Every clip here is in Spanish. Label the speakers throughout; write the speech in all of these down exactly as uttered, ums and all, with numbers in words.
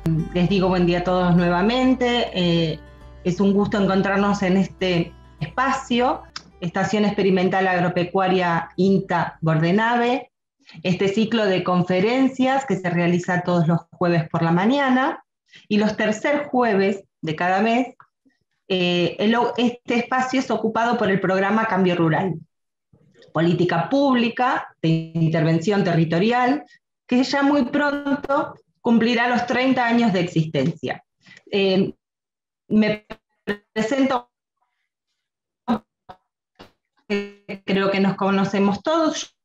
Speaker 1: Les digo buen día a todos nuevamente. Eh, es un gusto encontrarnos en este espacio, Estación Experimental Agropecuaria INTA Bordenave, este ciclo de conferencias que se realiza todos los jueves por la mañana, y los tercer jueves de cada mes, eh, el, este espacio es ocupado por el programa Cambio Rural, política pública de intervención territorial, que ya muy pronto cumplirá los treinta años de existencia. Eh, me presento, creo que nos conocemos todos.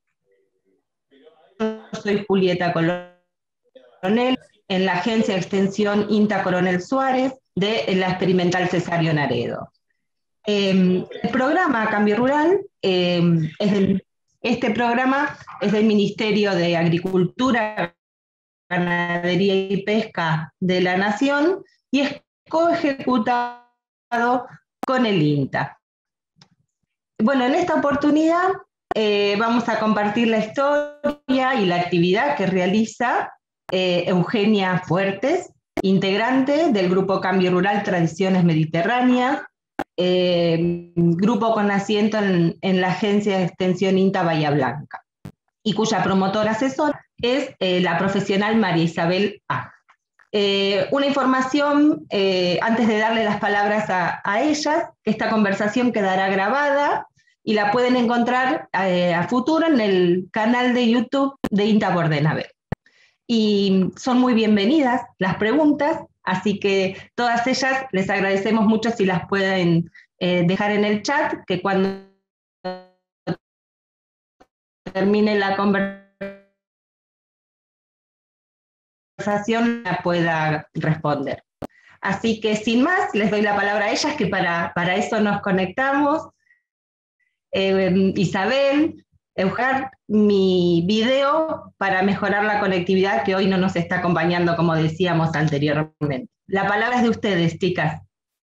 Speaker 1: Yo soy Julieta Coronel, en la agencia de extensión INTA Coronel Suárez, de la Experimental Cesario Naredo. Eh, el programa Cambio Rural, eh, es del, este programa es del Ministerio de Agricultura, Ganadería y Pesca de la Nación y es coejecutado con el INTA. Bueno, en esta oportunidad eh, vamos a compartir la historia y la actividad que realiza eh, Eugenia Fuertes, integrante del Grupo Cambio Rural Tradiciones Mediterráneas, eh, grupo con asiento en, en la agencia de extensión INTA Bahía Blanca, y cuya promotora asesora es eh, la profesional María Isabel A. Eh, una información, eh, antes de darle las palabras a, a ellas, que esta conversación quedará grabada y la pueden encontrar eh, a futuro en el canal de YouTube de INTA Bordenave. Y son muy bienvenidas las preguntas, así que todas ellas les agradecemos mucho si las pueden eh, dejar en el chat, que cuando termine la conversación la pueda responder. Así que sin más, les doy la palabra a ellas, que para, para eso nos conectamos. Eh, Isabel, Eugenio, mi video para mejorar la conectividad, que hoy no nos está acompañando, como decíamos anteriormente. La palabra es de ustedes, chicas.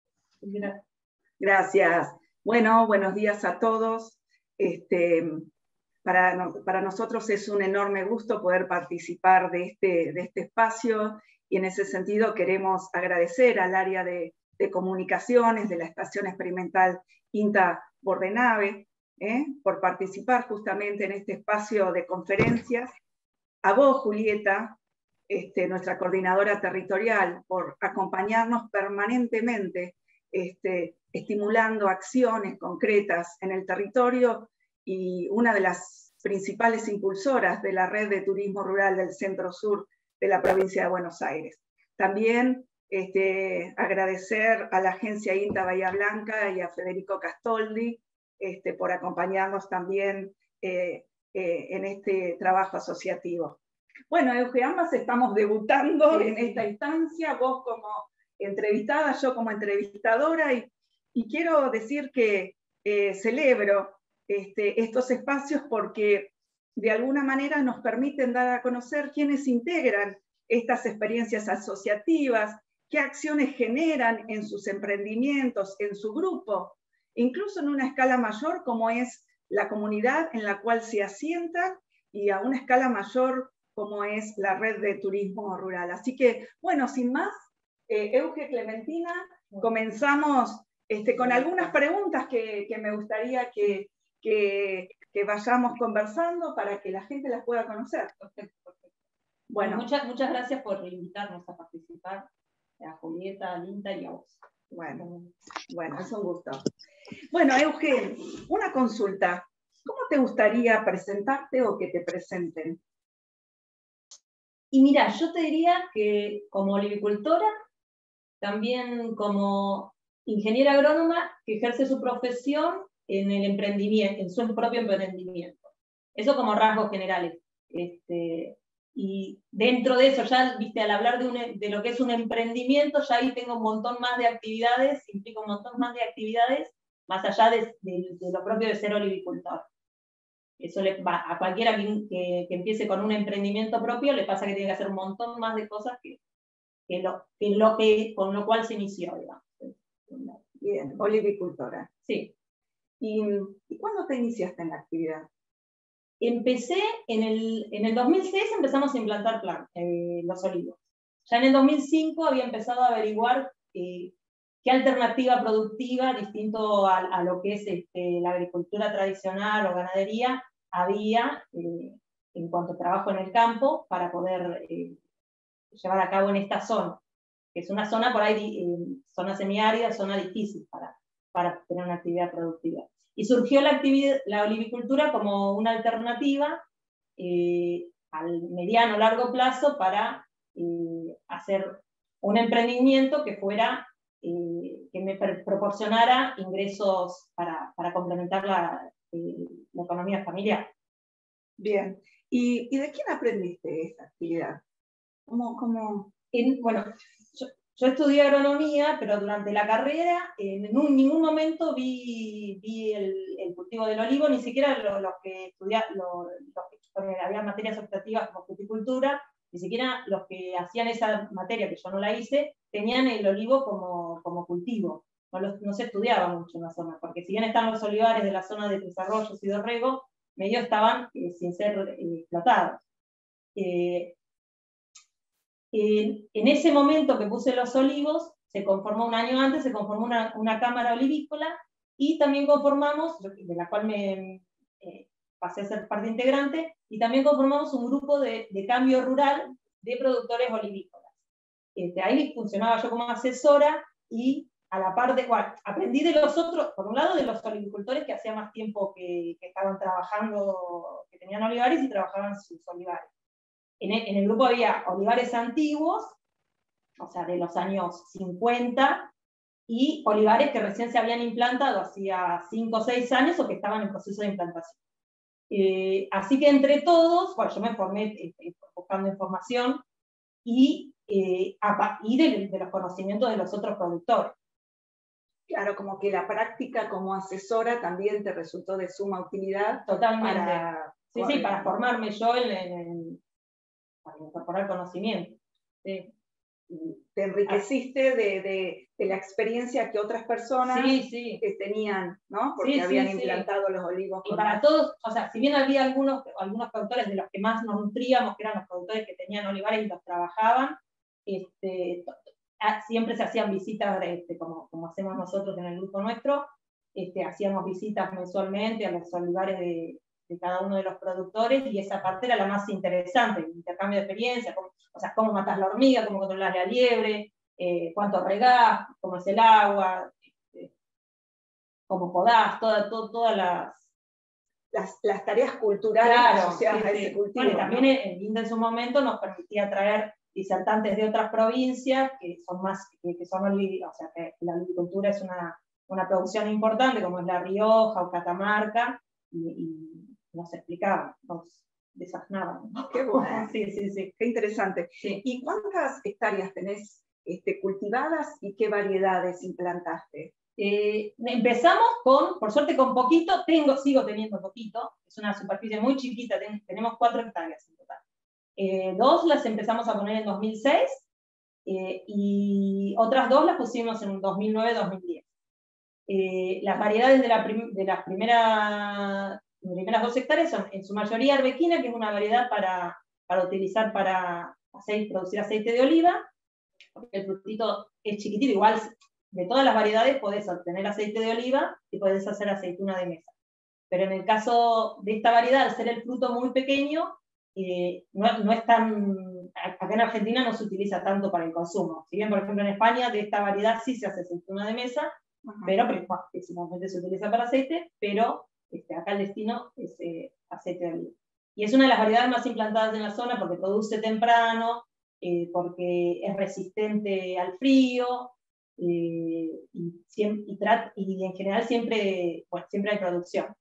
Speaker 2: Gracias. Bueno, buenos días a todos. Este, para, no, para nosotros es un enorme gusto poder participar de este, de este espacio, y en ese sentido queremos agradecer al área de, de comunicaciones de la Estación Experimental INTA Bordenave, ¿eh? por participar justamente en este espacio de conferencias. A vos, Julieta, este, nuestra coordinadora territorial, por acompañarnos permanentemente, este, estimulando acciones concretas en el territorio, y una de las principales impulsoras de la red de turismo rural del centro-sur de la provincia de Buenos Aires. También este, agradecer a la agencia INTA Bahía Blanca y a Federico Castoldi este, por acompañarnos también eh, eh, en este trabajo asociativo. Bueno, Euge, ambas estamos debutando sí, en sí. esta instancia, vos como entrevistada, yo como entrevistadora, y, y quiero decir que eh, celebro este, estos espacios porque de alguna manera nos permiten dar a conocer quiénes integran estas experiencias asociativas, qué acciones generan en sus emprendimientos, en su grupo, incluso en una escala mayor como es la comunidad en la cual se asientan, y a una escala mayor como es la red de turismo rural. Así que, bueno, sin más, eh, Euge, Clementina, comenzamos este, con algunas preguntas que, que me gustaría que, que, que vayamos conversando para que la gente las pueda conocer.
Speaker 3: Perfecto, perfecto. Bueno, muchas, muchas gracias por invitarnos a participar, a Julieta, a INTA y a vos.
Speaker 2: Bueno, bueno, es un gusto. Bueno, Euge, una consulta. ¿Cómo te gustaría presentarte o que te presenten?
Speaker 3: Y mira, yo te diría que como olivicultora, también como ingeniera agrónoma que ejerce su profesión en el emprendimiento, en su propio emprendimiento. Eso como rasgos generales. Este, y dentro de eso, ya viste, al hablar de, un, de lo que es un emprendimiento, ya ahí tengo un montón más de actividades, implica un montón más de actividades, más allá de, de, de lo propio de ser olivicultor. Eso le va a cualquiera que, que, que empiece con un emprendimiento propio, le pasa que tiene que hacer un montón más de cosas que, que, lo, que, lo, que con lo cual se inició, digamos.
Speaker 2: Bien, olivicultora.
Speaker 3: Sí.
Speaker 2: ¿Y, ¿Y cuándo te iniciaste en la actividad?
Speaker 3: Empecé en el, en el dos mil seis, empezamos a implantar plan, eh, los olivos. ya en el dos mil cinco había empezado a averiguar eh, qué alternativa productiva, distinto a, a lo que es este, la agricultura tradicional o ganadería, había eh, en cuanto a trabajo en el campo para poder eh, llevar a cabo en esta zona, que es una zona por ahí, eh, zona semiárida, zona difícil para, para tener una actividad productiva. Y surgió la, actividad, la olivicultura como una alternativa eh, al mediano o largo plazo para eh, hacer un emprendimiento que fuera, eh, que me proporcionara ingresos para, para complementar la, eh, la economía familiar.
Speaker 2: Bien. ¿Y, ¿Y de quién aprendiste esta actividad? ¿Cómo, cómo?
Speaker 3: En, bueno, yo, yo estudié agronomía, pero durante la carrera en un, ningún momento vi, vi el, el cultivo del olivo, ni siquiera los lo que estudiaban, lo, los que había materias optativas como fruticultura, ni siquiera los que hacían esa materia, que yo no la hice, tenían el olivo como, como cultivo. No, los, no se estudiaba mucho en la zona, porque si bien están los olivares de la zona de Tres Arroyos y Dorrego, medio estaban eh, sin ser eh, explotados. Eh, En, en ese momento que puse los olivos, se conformó un año antes, se conformó una, una cámara olivícola y también conformamos, de la cual me eh, pasé a ser parte integrante, y también conformamos un grupo de, de cambio rural de productores olivícolas. Este, ahí funcionaba yo como asesora y a la par de, bueno, aprendí de los otros, por un lado de los olivicultores que hacía más tiempo que, que estaban trabajando, que tenían olivares y trabajaban sus olivares. En el, en el grupo había olivares antiguos, o sea, de los años cincuenta, y olivares que recién se habían implantado hacía cinco o seis años o que estaban en proceso de implantación. Eh, así que entre todos, bueno, yo me formé eh, buscando información y, eh, a, y de, de los conocimientos de los otros productores.
Speaker 2: Claro, como que la práctica como asesora también te resultó de suma utilidad.
Speaker 3: Totalmente.
Speaker 2: Para,
Speaker 3: sí, sí, para formarme yo en, en, en para incorporar conocimiento. Sí.
Speaker 2: Te enriqueciste de, de, de la experiencia que otras personas
Speaker 3: sí, sí.
Speaker 2: que tenían, ¿no? Porque
Speaker 3: sí,
Speaker 2: habían
Speaker 3: sí,
Speaker 2: implantado
Speaker 3: sí.
Speaker 2: los olivos.
Speaker 3: Y para más. Todos, o sea, si bien había algunos, algunos productores de los que más nos nutríamos, que eran los productores que tenían olivares y los trabajaban, este, siempre se hacían visitas, este, como, como hacemos nosotros en el grupo nuestro, este, hacíamos visitas mensualmente a los olivares de, de cada uno de los productores, y esa parte era la más interesante, el intercambio de experiencia, cómo, o sea, cómo matás la hormiga, cómo controlás la liebre, eh, cuánto regás, cómo es el agua, este, cómo podás, toda, todo, todas las,
Speaker 2: las... Las tareas culturales
Speaker 3: claro,
Speaker 2: asociadas
Speaker 3: sí,
Speaker 2: a
Speaker 3: sí.
Speaker 2: ese cultivo.
Speaker 3: Bueno, y también
Speaker 2: ¿no?
Speaker 3: el I N D E en su momento nos permitía traer disertantes de otras provincias que son más, que, que son, o sea, que la agricultura es una, una producción importante, como es La Rioja o Catamarca, y, y nos explicaban, nos desasnaban.
Speaker 2: Qué bueno.
Speaker 3: Sí, sí, sí.
Speaker 2: Qué interesante.
Speaker 3: Sí.
Speaker 2: ¿Y cuántas hectáreas tenés este, cultivadas y qué variedades implantaste?
Speaker 3: Eh, empezamos con, por suerte con poquito, tengo, sigo teniendo poquito, es una superficie muy chiquita, ten, tenemos cuatro hectáreas en total. Eh, dos las empezamos a poner en dos mil seis eh, y otras dos las pusimos en dos mil nueve dos mil diez. Eh, las variedades de, la prim de las primeras, primeras dos hectáreas son en su mayoría arbequina, que es una variedad para, para utilizar para aceite, producir aceite de oliva, porque el frutito es chiquitito, igual de todas las variedades podés obtener aceite de oliva y podés hacer aceituna de mesa. Pero en el caso de esta variedad, al ser el fruto muy pequeño, eh, no, no es tan, acá en Argentina no se utiliza tanto para el consumo. Si bien, por ejemplo, en España de esta variedad sí se hace aceituna de mesa, uh-huh. pero bueno, principalmente se utiliza para aceite, pero este, acá el destino es eh, aceite de oliva. Y es una de las variedades más implantadas en la zona porque produce temprano, eh, porque es resistente al frío, eh, y, y, y en general siempre, bueno, siempre hay producción.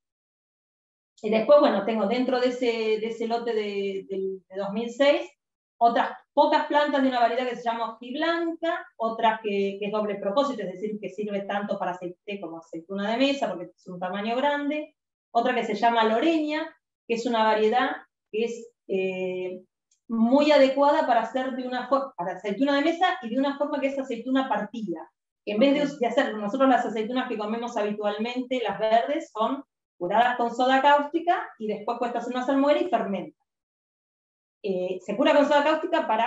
Speaker 3: Y después, bueno, tengo dentro de ese, de ese lote de, de, de dos mil seis otras pocas plantas de una variedad que se llama hojiblanca, otras que, que es doble propósito, es decir, que sirve tanto para aceite como aceituna de mesa, porque es un tamaño grande, otra que se llama loreña, que es una variedad que es eh, muy adecuada para hacer de una forma, para aceituna de mesa y de una forma que es aceituna partida. En vez de, de hacer, nosotros las aceitunas que comemos habitualmente, las verdes, son curadas con soda cáustica y después puestas en una salmuera y fermenta. Eh, se cura con soda cáustica para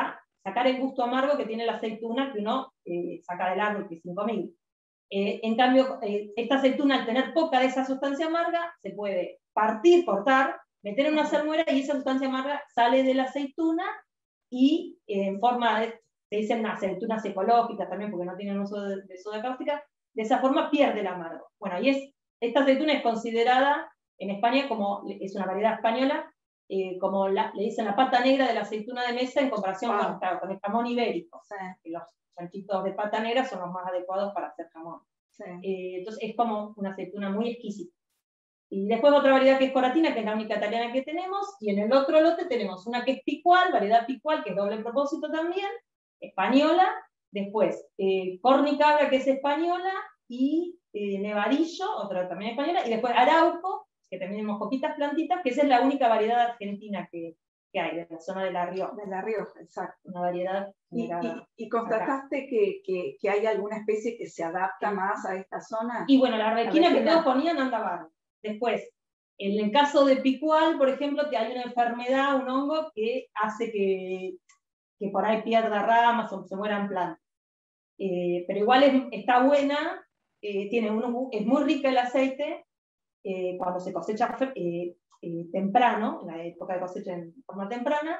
Speaker 3: sacar el gusto amargo que tiene la aceituna que uno eh, saca del árbol, que es cinco mil. Eh, en cambio, eh, esta aceituna, al tener poca de esa sustancia amarga, se puede partir, cortar, meter en una salmuera y esa sustancia amarga sale de la aceituna y eh, en forma de, se dicen aceitunas ecológicas también porque no tienen uso de, de soda cáustica, de esa forma pierde el amargo. Bueno, y es, esta aceituna es considerada en España como, es una variedad española, eh, como la, le dicen la pata negra de la aceituna de mesa en comparación wow. con, claro, con el jamón ibérico. Sí. Que los chanchitos de pata negra son los más adecuados para hacer jamón. Sí. Eh, entonces es como una aceituna muy exquisita. Y después otra variedad que es coratina, que es la única italiana que tenemos, y en el otro lote tenemos una que es picual, variedad picual, que es doble propósito también, española, después eh, cornicabra, que es española, y eh, nevadillo, otra también española, y después arauco, que también tenemos poquitas plantitas, que esa es la única variedad argentina que, que hay, de la zona de La Rioja.
Speaker 2: De La Rioja, exacto.
Speaker 3: Una variedad.
Speaker 2: ¿Y, y, y constataste que, que, que hay alguna especie que se adapta más a esta zona?
Speaker 3: Y bueno, la arbequina que todos ponían anda barro. Después, en el caso de picual, por ejemplo, que hay una enfermedad, un hongo, que hace que, que por ahí pierda ramas o se mueran plantas. Eh, pero igual es, está buena, eh, tiene un, es muy rica el aceite, eh, cuando se cosecha eh, eh, temprano, en la época de cosecha en forma temprana,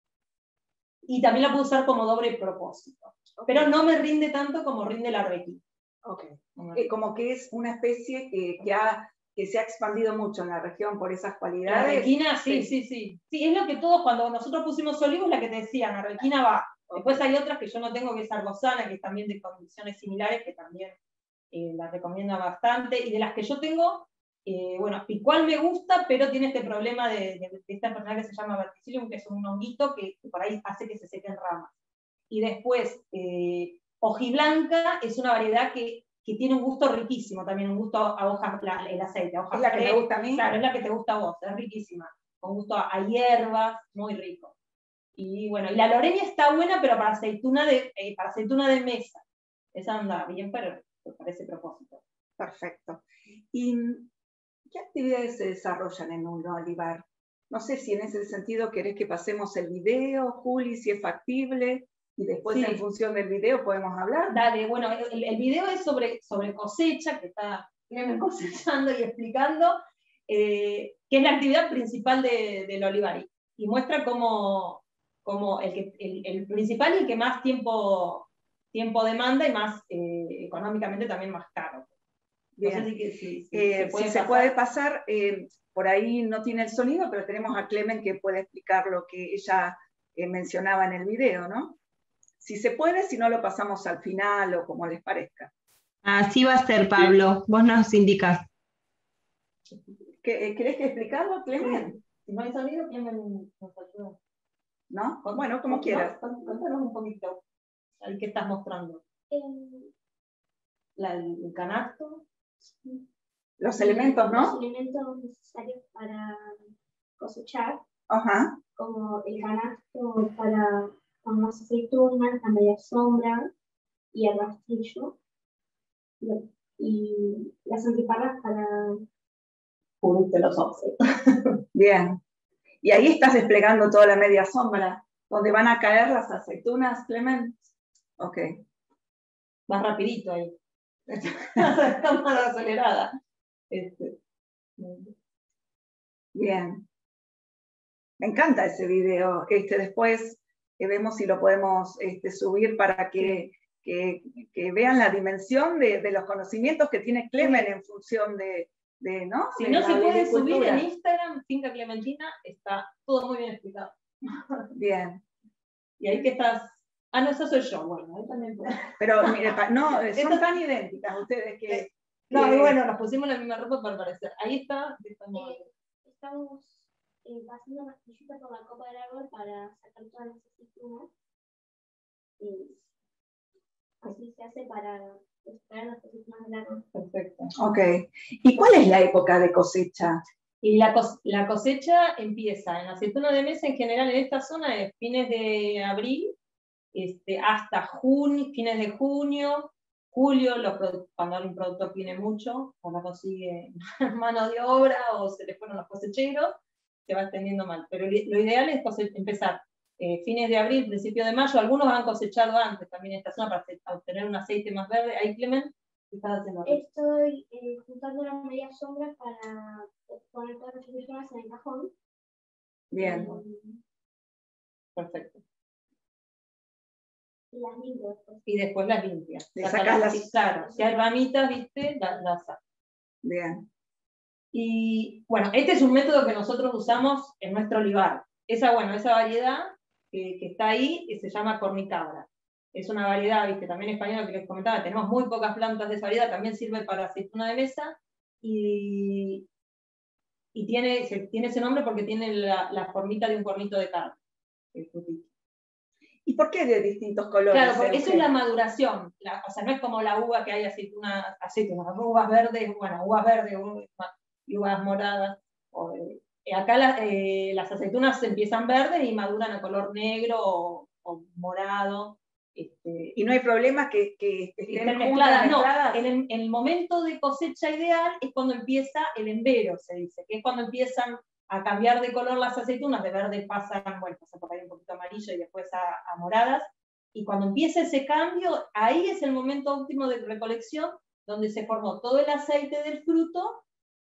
Speaker 3: y también la puedo usar como doble propósito. Okay. Pero no me rinde tanto como rinde la arbequina.
Speaker 2: Okay. Eh, como que es una especie que, que, ha, que se ha expandido mucho en la región por esas cualidades.
Speaker 3: La arbequina, sí, sí, sí, sí. Sí, es lo que todos, cuando nosotros pusimos olivos, la que te decían, la arbequina va. Okay. Después hay otras que yo no tengo, que es arbozana, que es también de condiciones similares, que también eh, la recomiendo bastante. Y de las que yo tengo, eh, bueno, picual me gusta, pero tiene este problema de, de, de esta enfermedad que se llama verticillium, que es un honguito que, que por ahí hace que se sequen ramas. Y después, eh, hojiblanca es una variedad que, que tiene un gusto riquísimo, también un gusto a hojas, la, el aceite, a hojas.
Speaker 2: Es la que me gusta a mí.
Speaker 3: Claro, es la que te gusta a vos, es riquísima, con gusto a, a hierbas, muy rico. Y bueno, y la lorenia está buena, pero para aceituna de, eh, para aceituna de mesa. Esa anda bien, pero para ese propósito.
Speaker 2: Perfecto. ¿Y qué actividades se desarrollan en un olivar? No sé si en ese sentido querés que pasemos el video, Juli, si es factible, y después sí, en función del video podemos hablar.
Speaker 3: Dale, bueno, el, el video es sobre, sobre cosecha, que está cosechando y explicando, eh, que es la actividad principal de, del olivar, y muestra cómo, cómo el, que, el, el principal y el que más tiempo, tiempo demanda y más eh, económicamente también más caro.
Speaker 2: Bien. No sé si, que, si, si, eh, se, puede si se puede pasar, eh, por ahí no tiene el sonido, pero tenemos a Clemen que puede explicar lo que ella eh, mencionaba en el video, ¿no? Si se puede, si no lo pasamos al final o como les parezca.
Speaker 1: Así va a ser, Pablo. Vos nos indicas.
Speaker 2: ¿Querés que explicarlo, Clemen?
Speaker 3: Si no hay sonido, Clemen nos ayuda.
Speaker 2: ¿No? Bueno, como quieras.
Speaker 3: Cuéntanos un poquito. ¿Qué estás mostrando?
Speaker 4: Eh,
Speaker 3: La, el canasto.
Speaker 2: Los elementos, ¿no?
Speaker 4: Los elementos necesarios para cosechar.
Speaker 2: Ajá.
Speaker 4: Como el canasto para con las aceitunas, la media sombra y el rastrillo. Y las antiparras para
Speaker 3: cubrirte los ojos.
Speaker 2: Bien. Y ahí estás desplegando toda la media sombra, donde van a caer las aceitunas, Clemen. Ok.
Speaker 3: Más rapidito ahí. Está más acelerada. Este.
Speaker 2: Bien. Me encanta ese video. Este, después eh, vemos si lo podemos este, subir para que, que, que vean la dimensión de, de los conocimientos que tiene Clemen en función de, de ¿no?
Speaker 3: Si
Speaker 2: de
Speaker 3: no se puede subir en Instagram, Finca Clementina, está todo muy bien explicado.
Speaker 2: Bien.
Speaker 3: Y ahí que estás. Ah, no, eso soy yo. Bueno, ahí también puedo.
Speaker 2: Pero mire, no, son Esto... tan idénticas ustedes que. que...
Speaker 3: No, y bueno, nos pusimos la misma ropa para parecer. Ahí está. Estamos,
Speaker 4: eh, estamos eh, pasando pastillita por la copa del árbol para sacar todas las aceitunas. Y así se hace para extraer las aceitunas del árbol.
Speaker 3: Perfecto.
Speaker 2: Ok. ¿Y cuál es la época de cosecha?
Speaker 3: Y la, cos la cosecha empieza en la aceituna de mesa, en general en esta zona, de fines de abril este, hasta junio, fines de junio, julio, los cuando un productor tiene mucho, o no consigue mano de obra, o se le fueron los cosecheros, se va extendiendo mal. Pero lo ideal es empezar eh, fines de abril, principio de mayo. Algunos han cosechado antes también esta zona para obtener un aceite más verde. Ahí, Clement, ¿qué estás haciendo?
Speaker 4: Estoy eh, juntando las medias sombras para poner todas las personas en el cajón.
Speaker 2: Bien.
Speaker 4: Y,
Speaker 3: Perfecto.
Speaker 4: y las limpio después.
Speaker 3: Y después las limpias.
Speaker 2: Le
Speaker 3: Saca
Speaker 2: sacas
Speaker 3: las-
Speaker 2: las-
Speaker 3: Claro, si hay ramitas, ¿viste? Las la sacas.
Speaker 2: Bien.
Speaker 3: Y bueno, este es un método que nosotros usamos en nuestro olivar. Esa, bueno, esa variedad que, que está ahí, que se llama cornicabra. Es una variedad, viste, también española que les comentaba, tenemos muy pocas plantas de esa variedad, también sirve para aceituna de mesa, y, y tiene, se, tiene ese nombre porque tiene la, la formita de un cuernito de carne, el frutito.
Speaker 2: ¿Y por qué de distintos colores?
Speaker 3: Claro, porque eso es
Speaker 2: Eugenio?
Speaker 3: la maduración. La, o sea, no es como la uva que hay aceitunas, aceitunas, uvas verdes, bueno, uvas verdes uvas, y uvas moradas. O, eh, acá la, eh, las aceitunas empiezan verdes y maduran a color negro o, o morado. Este,
Speaker 2: Y no hay problema que, que estén
Speaker 3: estén
Speaker 2: juntas,
Speaker 3: mezcladas, no.
Speaker 2: mezcladas.
Speaker 3: En el, en el momento de cosecha ideal es cuando empieza el embero, se dice, que es cuando empiezan a cambiar de color las aceitunas, de verde pasan, bueno, pasan por ahí un poquito amarillo y después a, a moradas, y cuando empieza ese cambio, ahí es el momento óptimo de recolección, donde se formó todo el aceite del fruto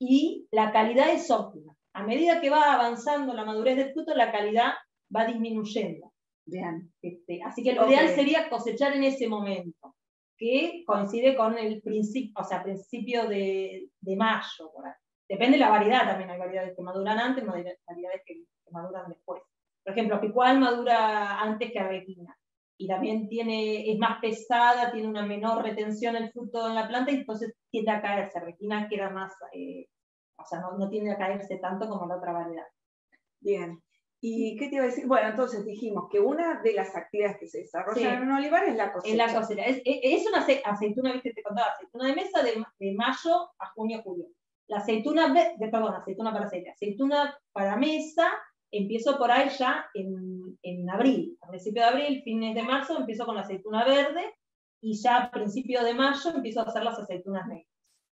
Speaker 3: y la calidad es óptima. A medida que va avanzando la madurez del fruto, la calidad va disminuyendo.
Speaker 2: Bien.
Speaker 3: Este, así que lo
Speaker 2: Okay.
Speaker 3: ideal sería cosechar en ese momento, que coincide con el principio, o sea, principio de, de mayo, por ahí. Depende de la variedad también, hay variedades que maduran antes, variedades que, que maduran después. Por ejemplo, Picual madura antes que Arlequina, y también tiene, es más pesada, tiene una menor retención el fruto en la planta, y entonces tiende a caerse. Arlequina queda más, eh, o sea, no, no tiende a caerse tanto como la otra variedad.
Speaker 2: Bien. ¿Y qué te iba a decir? Bueno, entonces dijimos que una de las actividades que se desarrollan
Speaker 3: Sí.
Speaker 2: en un olivar es la cosecha.
Speaker 3: En la cosecha. Es, es, es una aceituna, viste, te contaba, aceituna de mesa de, de mayo a junio, julio. La aceituna, de, perdón, aceituna para aceite. Aceituna para mesa, empiezo por ahí ya en, en abril. A principio de abril, fines de marzo, empiezo con la aceituna verde, y ya a principio de mayo empiezo a hacer las aceitunas negras.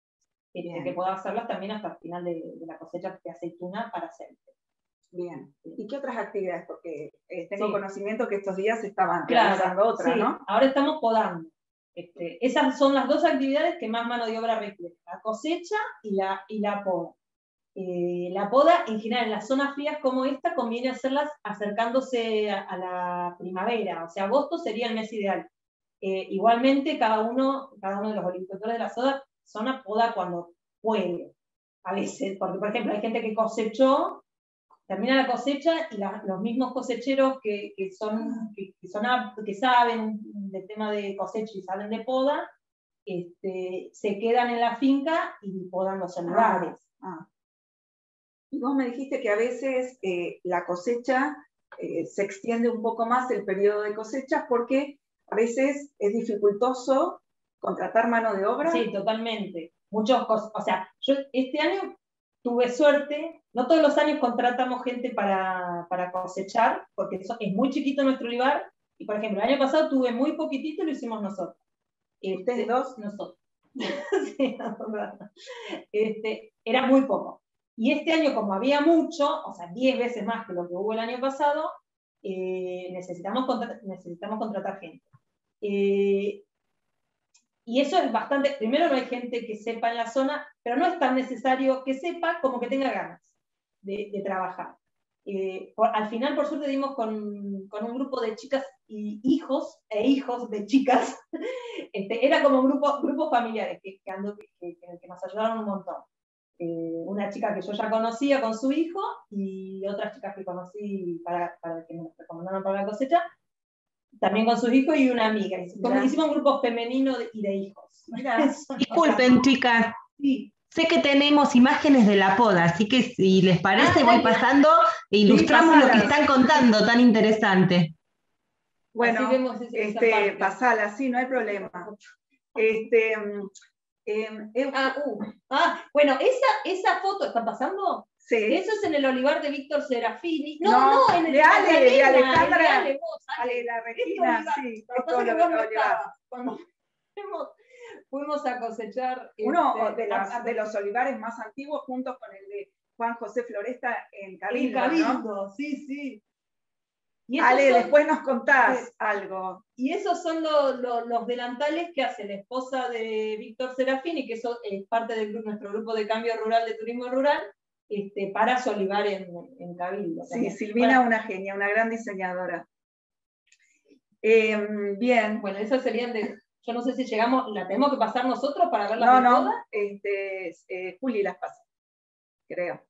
Speaker 3: Este, que puedo hacerlas también hasta el final de, de la cosecha de aceituna para aceite.
Speaker 2: Bien. ¿Y qué otras actividades? Porque eh, tengo
Speaker 3: Sí.
Speaker 2: conocimiento que estos días se estaban
Speaker 3: Claro,
Speaker 2: realizando otras,
Speaker 3: sí.
Speaker 2: ¿no?
Speaker 3: Ahora estamos podando. Este, esas son las dos actividades que más mano de obra requieren, la cosecha y la, y la poda. Eh, la poda, en general, en las zonas frías como esta, conviene hacerlas acercándose a, a la primavera, o sea, agosto sería el mes ideal. Eh, igualmente, cada uno, cada uno de los olivicultores de la zona, zona poda cuando puede, a veces, porque, por ejemplo, hay gente que cosechó, termina la cosecha y la, los mismos cosecheros que, que, son, que, que, son, que saben del tema de cosecha y saben de poda, este, se quedan en la finca y podan los olivares.
Speaker 2: Ah, ah. Y vos me dijiste que a veces eh, la cosecha eh, se extiende un poco más el periodo de cosecha porque a veces es dificultoso contratar mano de obra.
Speaker 3: Sí, totalmente. Muchos, o sea, yo este año tuve suerte, no todos los años contratamos gente para, para cosechar, porque eso, es muy chiquito nuestro olivar, y por ejemplo, el año pasado tuve muy poquitito y lo hicimos nosotros.
Speaker 2: ¿Ustedes
Speaker 3: este,
Speaker 2: dos?
Speaker 3: Nosotros. Sí, este, era muy poco. Y este año, como había mucho, o sea, diez veces más que lo que hubo el año pasado, eh, necesitamos, contratar, necesitamos contratar gente. Eh, Y eso es bastante, primero no hay gente que sepa en la zona, pero no es tan necesario que sepa como que tenga ganas de, de trabajar. Eh, por, al final, por suerte, dimos con, con un grupo de chicas y hijos, e hijos de chicas, este, era como un grupo, grupos familiares que, que, ando, que, que, que nos ayudaron un montón. Eh, una chica que yo ya conocía con su hijo y otras chicas que conocí para, para que nos recomendaron para la cosecha, también con sus hijos y una amiga. Como hicimos un grupo femenino de, y de hijos.
Speaker 1: Disculpen, chicas.
Speaker 3: Sí.
Speaker 1: Sé que tenemos imágenes de la poda, así que si les parece,
Speaker 3: ah,
Speaker 1: voy pasando e ilustramos
Speaker 2: sí,
Speaker 1: lo que están contando, tan interesante.
Speaker 2: Bueno,
Speaker 3: vemos ese,
Speaker 2: este, pasala, sí, no hay problema. Este, eh, eh,
Speaker 3: ah, uh, ah, bueno, esa, esa foto, ¿está pasando?
Speaker 2: Sí.
Speaker 3: Eso es en el olivar de Víctor Serafini. No,
Speaker 2: no,
Speaker 3: no, en el
Speaker 2: de Ale, de Alejandra.
Speaker 3: De Ale, vos, Ale,
Speaker 2: Ale, la Regina, sí.
Speaker 3: Esto que vos no estabas. Cuando fuimos, fuimos a cosechar.
Speaker 2: Uno
Speaker 3: este,
Speaker 2: de, las,
Speaker 3: a, a,
Speaker 2: de los olivares más antiguos, junto con el de Juan José Floresta en Cabildo.
Speaker 3: En Cabildo,
Speaker 2: ¿no?
Speaker 3: sí, sí. Y
Speaker 2: Ale,
Speaker 3: son,
Speaker 2: después nos contás
Speaker 3: sí,
Speaker 2: algo.
Speaker 3: Y esos son lo, lo, los delantales que hace la esposa de Víctor Serafini, que eso es parte de nuestro grupo de cambio rural, de turismo rural, este, para Solivar en, en Cabildo.
Speaker 2: Sí,
Speaker 3: También.
Speaker 2: Silvina,
Speaker 3: Bueno,
Speaker 2: una genia, una gran diseñadora. Eh, bien.
Speaker 3: Bueno, esas serían de... Yo no sé si llegamos, ¿la tenemos que pasar nosotros para ver las
Speaker 2: No,
Speaker 3: de
Speaker 2: no,
Speaker 3: todas?
Speaker 2: este, eh, Juli las pasa, creo.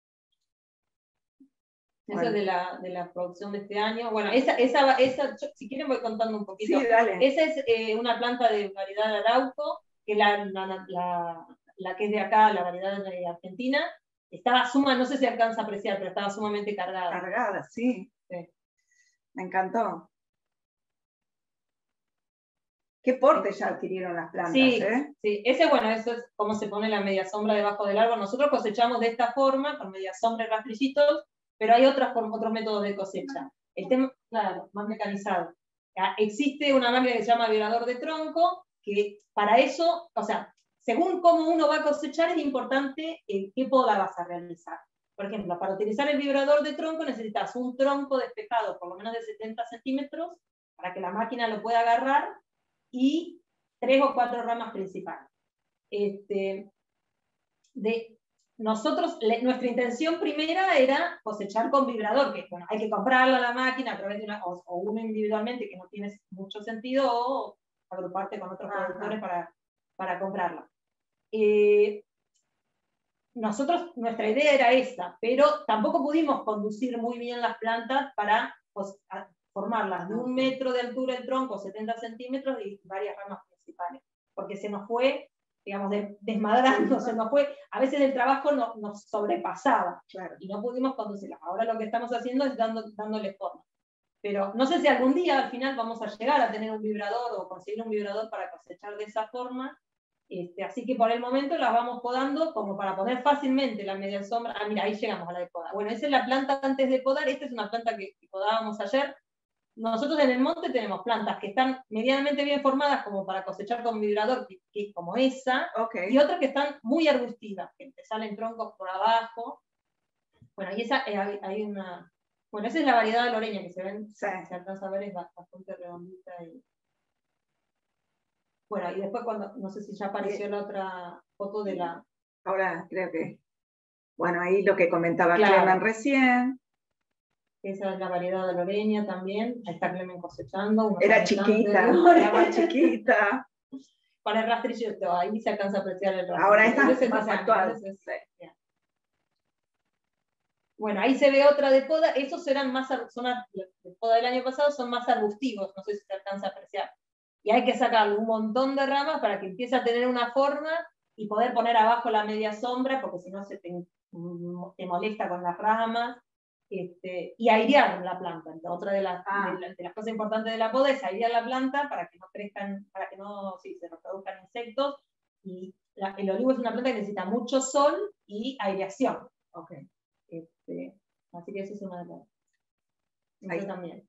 Speaker 3: Esa
Speaker 2: Bueno.
Speaker 3: es de la, de la producción de este año. Bueno, esa, esa, esa yo, si quieren voy contando un poquito.
Speaker 2: Sí, dale.
Speaker 3: Esa es eh, una planta de variedad Arauco, que es la, la, la, la que es de acá, la variedad de Argentina. Estaba suma, no sé si alcanza a apreciar, pero estaba sumamente cargada.
Speaker 2: Cargada, sí.
Speaker 3: Sí.
Speaker 2: Me encantó. ¿Qué porte ya adquirieron las plantas?
Speaker 3: Sí,
Speaker 2: ¿eh?
Speaker 3: sí, ese, bueno, eso es cómo se pone la media sombra debajo del árbol. Nosotros cosechamos de esta forma, con media sombra y rastrillitos, pero hay otras formas, otros métodos de cosecha. El tema, claro, más mecanizado. Existe una máquina que se llama vibrador de tronco, que para eso, o sea, según cómo uno va a cosechar, es importante eh, qué poda vas a realizar. Por ejemplo, para utilizar el vibrador de tronco necesitas un tronco despejado por lo menos de setenta centímetros para que la máquina lo pueda agarrar y tres o cuatro ramas principales. Este, de, nosotros, le, nuestra intención primera era cosechar con vibrador, que bueno, hay que comprarla la máquina a través de una, o, o uno individualmente, que no tiene mucho sentido, o agruparte con otros productores para, para comprarla. Eh, nosotros, nuestra idea era esta, pero tampoco pudimos conducir muy bien las plantas para pues, formarlas de un metro de altura el tronco, setenta centímetros y varias ramas principales, porque se nos fue, digamos, de, desmadrando, se nos fue, a veces el trabajo no, nos sobrepasaba, claro, y no pudimos conducirlas. Ahora lo que estamos haciendo es dando, dándole forma. Pero no sé si algún día al final vamos a llegar a tener un vibrador o conseguir un vibrador para cosechar de esa forma. Este, así que por el momento las vamos podando como para poner fácilmente la media sombra. Ah, mira, ahí llegamos a la de poda. Bueno, esa es la planta antes de podar. Esta es una planta que, que podábamos ayer. Nosotros en el monte tenemos plantas que están medianamente bien formadas como para cosechar con vibrador, que, que, como esa, okay, y otras que están muy arbustivas, que te salen troncos por abajo. Bueno, y esa, eh, hay, hay una... Bueno, esa es la variedad de loreña que se ven, sí, se alcanza a ver, es bastante redondita. Y... Bueno, y después cuando, no sé si ya apareció Bien. La otra foto de la...
Speaker 2: Ahora creo que, bueno, ahí lo que comentaba
Speaker 3: claro.
Speaker 2: Clemen recién.
Speaker 3: Esa es la variedad de loreña también, ahí está Clemen cosechando.
Speaker 2: Era chiquita, era más chiquita.
Speaker 3: Para el rastrillo, ahí se alcanza a apreciar el rastrillo.
Speaker 2: Ahora está más, más actual.
Speaker 3: Es, sí. Bueno, ahí se ve otra de poda, esos eran más, son de poda del año pasado, son más arbustivos, no sé si se alcanza a apreciar. Y hay que sacar un montón de ramas para que empiece a tener una forma y poder poner abajo la media sombra, porque si no se te, te molesta con las ramas, este, y airear la planta. Entonces, otra de las, ah. de, la, de las cosas importantes de la poda es airear la planta para que no crezcan, para que no sí, se reproduzcan insectos, y la, el olivo es una planta que necesita mucho sol y aireación.
Speaker 2: Okay.
Speaker 3: Este, así que eso es una de las... Eso también.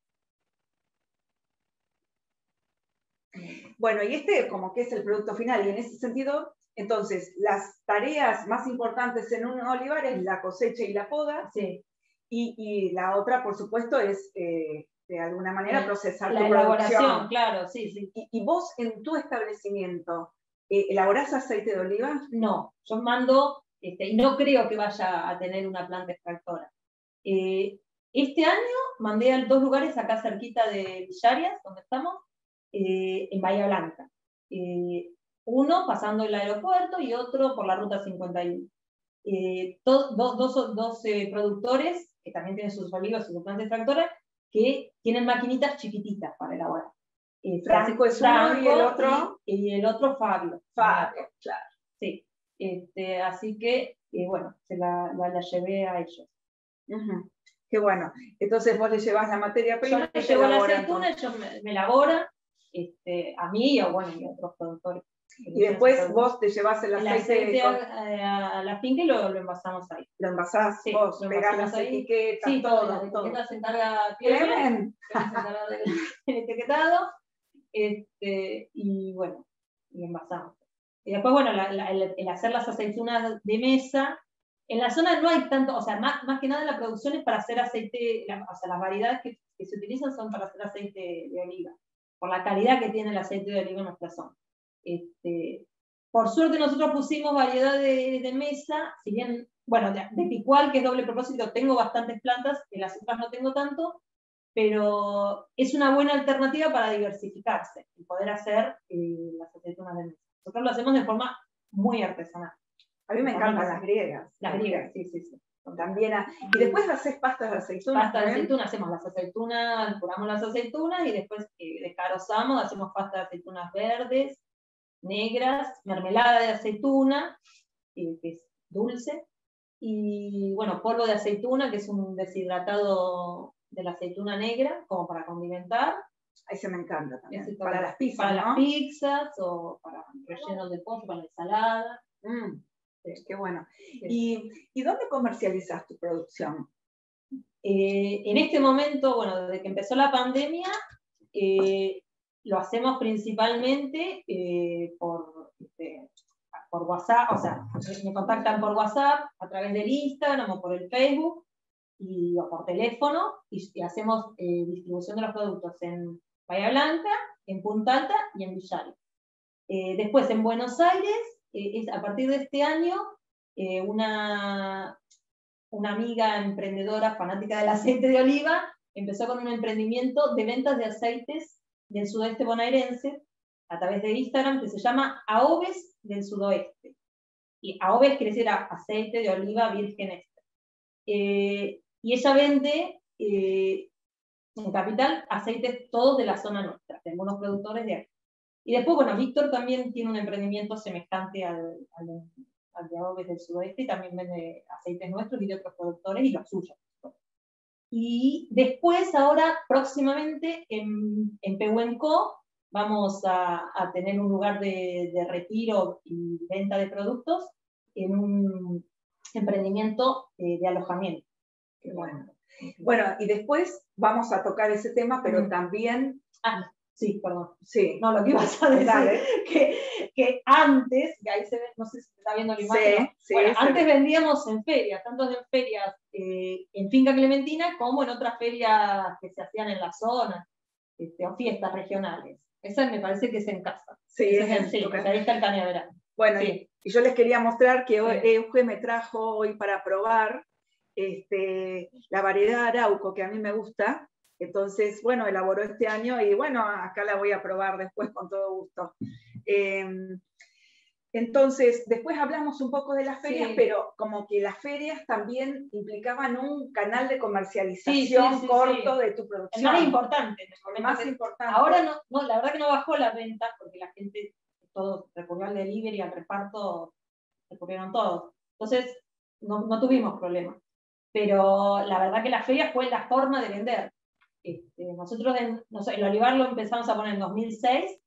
Speaker 2: Bueno, y este como que es el producto final, y en ese sentido, entonces, las tareas más importantes en un olivar es la cosecha y la poda,
Speaker 3: sí.
Speaker 2: y, y la otra, por supuesto, es eh, de alguna manera
Speaker 3: la,
Speaker 2: procesar
Speaker 3: la
Speaker 2: tu
Speaker 3: elaboración,
Speaker 2: producción.
Speaker 3: Claro, sí, sí.
Speaker 2: Y, y vos, en tu establecimiento, eh, ¿elaborás aceite de oliva?
Speaker 3: No, yo mando, este, y no creo que vaya a tener una planta extractora. Eh, este año mandé a dos lugares acá cerquita de Villarias, donde estamos, eh, en Bahía Blanca. Eh, uno pasando el aeropuerto y otro por la ruta cincuenta y uno. Eh, to, do, dos dos eh, productores, que también tienen sus olivos y sus plantas extractoras, que tienen maquinitas chiquititas para elaborar.
Speaker 2: Eh, Franco es
Speaker 3: Franco
Speaker 2: uno y el otro.
Speaker 3: Y, y el otro Fabio.
Speaker 2: Fabio, claro.
Speaker 3: Sí. Este, así que, eh, bueno, se la, la, la llevé a ellos.
Speaker 2: Uh-huh. Qué bueno. Entonces vos le llevas la materia prima.
Speaker 3: Yo le llevo la aceituna, ellos me, me elaboran, este, a mí o bueno, y a otros productores.
Speaker 2: Y después vos te llevas el aceite,
Speaker 3: el aceite
Speaker 2: con...
Speaker 3: a, a la finca y lo, lo envasamos ahí.
Speaker 2: Lo envasás, sí, vos
Speaker 3: lo
Speaker 2: pegás las
Speaker 3: ahí.
Speaker 2: etiquetas,
Speaker 3: sí,
Speaker 2: todo.
Speaker 3: Las
Speaker 2: todo.
Speaker 3: etiquetas se encarga
Speaker 2: Clemen.
Speaker 3: Se encarga del etiquetado, este, y bueno, y envasamos. Y después, bueno, la, la, el, el hacer las aceitunas de mesa, en la zona no hay tanto, o sea, más, más que nada la producción es para hacer aceite, la, o sea, las variedades que que se utilizan son para hacer aceite de oliva, por la calidad que tiene el aceite de oliva en nuestra zona. Este, por suerte nosotros pusimos variedad de, de mesa, si bien, bueno, de, de picual, que es doble propósito, tengo bastantes plantas, de las otras no tengo tanto, pero es una buena alternativa para diversificarse y poder hacer eh, las aceitunas de mesa. Nosotros lo hacemos de forma muy artesanal.
Speaker 2: A mí me encantan las griegas.
Speaker 3: Las griegas, sí, sí, sí.
Speaker 2: También, a, y después haces pastas de aceitunas.
Speaker 3: Pasta de aceituna, hacemos las aceitunas, curamos las aceitunas y después eh, descarozamos, hacemos pasta de aceitunas verdes, negras, mermelada de aceituna, eh, que es dulce, y bueno, polvo de aceituna, que es un deshidratado de la aceituna negra, como para condimentar.
Speaker 2: Ahí se me encanta también.
Speaker 3: Para,
Speaker 2: para las pizzas,
Speaker 3: Para
Speaker 2: ¿no?
Speaker 3: las pizzas o para rellenos de pollo, para la ensalada.
Speaker 2: Mm, sí, qué bueno.
Speaker 3: Sí.
Speaker 2: ¿Y, ¿Y dónde comercializas tu producción?
Speaker 3: Eh, en este momento, bueno, desde que empezó la pandemia, eh, lo hacemos principalmente eh, por, este, por WhatsApp, o sea, me contactan por WhatsApp, a través del Instagram o por el Facebook, y, o por teléfono, y, y hacemos eh, distribución de los productos en Bahía Blanca, en Punta Alta y en Villari. Eh, después en Buenos Aires, eh, es, a partir de este año, eh, una, una amiga emprendedora fanática del aceite de oliva empezó con un emprendimiento de ventas de aceites del sudeste bonaerense a través de Instagram que se llama Aoves del Sudoeste. Y Aoves quiere decir aceite de oliva virgen extra. Eh, y ella vende eh, en Capital aceites todos de la zona nuestra, de algunos productores de aquí. Y después, bueno, Víctor también tiene un emprendimiento semejante al, al, al de Aoves del Sudoeste y también vende aceites nuestros y de otros productores y los suyos. Y después, ahora, próximamente, en, en Pehuenco, vamos a, a tener un lugar de, de retiro y venta de productos en un emprendimiento eh, de alojamiento.
Speaker 2: Qué bueno. Bueno, y después vamos a tocar ese tema, pero mm. también...
Speaker 3: Ah, sí, perdón.
Speaker 2: Sí.
Speaker 3: No, lo que ibas a decir, que, que antes, que ahí se ve, no sé si se está viendo la imagen,
Speaker 2: sí,
Speaker 3: ¿no?
Speaker 2: sí,
Speaker 3: bueno,
Speaker 2: sí,
Speaker 3: antes vendíamos en ferias, tanto en ferias eh, en Finca Clementina, como en otras ferias que se hacían en la zona, este, o fiestas regionales. Esa me parece que es en casa.
Speaker 2: Sí,
Speaker 3: es
Speaker 2: es
Speaker 3: en sí, porque ahí está el cañaveral.
Speaker 2: Bueno,
Speaker 3: sí.
Speaker 2: y, y yo les quería mostrar que hoy,
Speaker 3: sí.
Speaker 2: Euge me trajo hoy para probar este, la variedad Arauco, que a mí me gusta. Entonces, bueno, elaboró este año y bueno, acá la voy a probar después con todo gusto. Eh, entonces, después hablamos un poco de las ferias, sí. pero como que las ferias también implicaban un canal de comercialización sí, sí, sí, corto sí. de tu producción.
Speaker 3: El más importante.
Speaker 2: El más importante.
Speaker 3: Ahora, no, no, la verdad que no bajó las ventas porque la gente, todo recurrió al delivery, al reparto, recurrieron todos. Entonces, no, no tuvimos problemas. Pero la verdad que la feria fue la forma de vender. Este, nosotros en, no sé, el olivar lo empezamos a poner en dos mil seis,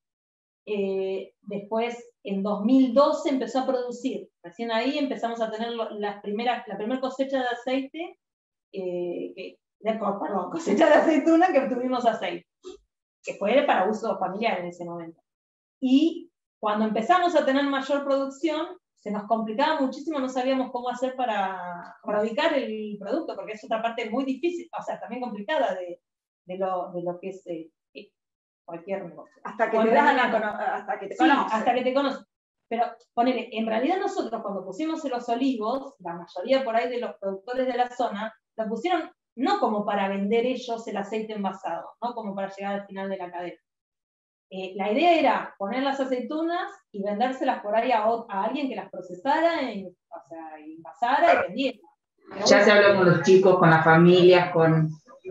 Speaker 3: eh, después en dos mil doce empezó a producir, recién ahí empezamos a tener las primeras, la primera cosecha de aceite, eh, que, de, perdón, cosecha de aceituna que obtuvimos aceite, que fue para uso familiar en ese momento. Y cuando empezamos a tener mayor producción, se nos complicaba muchísimo, no sabíamos cómo hacer para, para ubicar el producto, porque es otra parte muy difícil, o sea, también complicada de De lo, de lo que es eh, cualquier negocio.
Speaker 2: Hasta que, te, dan a, hasta que te
Speaker 3: sí,
Speaker 2: conocen.
Speaker 3: hasta que te conocen. Pero ponele, en realidad nosotros cuando pusimos los olivos, la mayoría por ahí de los productores de la zona, lo pusieron no como para vender ellos el aceite envasado, no como para llegar al final de la cadena. Eh, la idea era poner las aceitunas y vendérselas por ahí a, a alguien que las procesara, y, o sea, y envasara y vendiera.
Speaker 5: Pero ya bueno, se habló con los chicos, con las familias, con...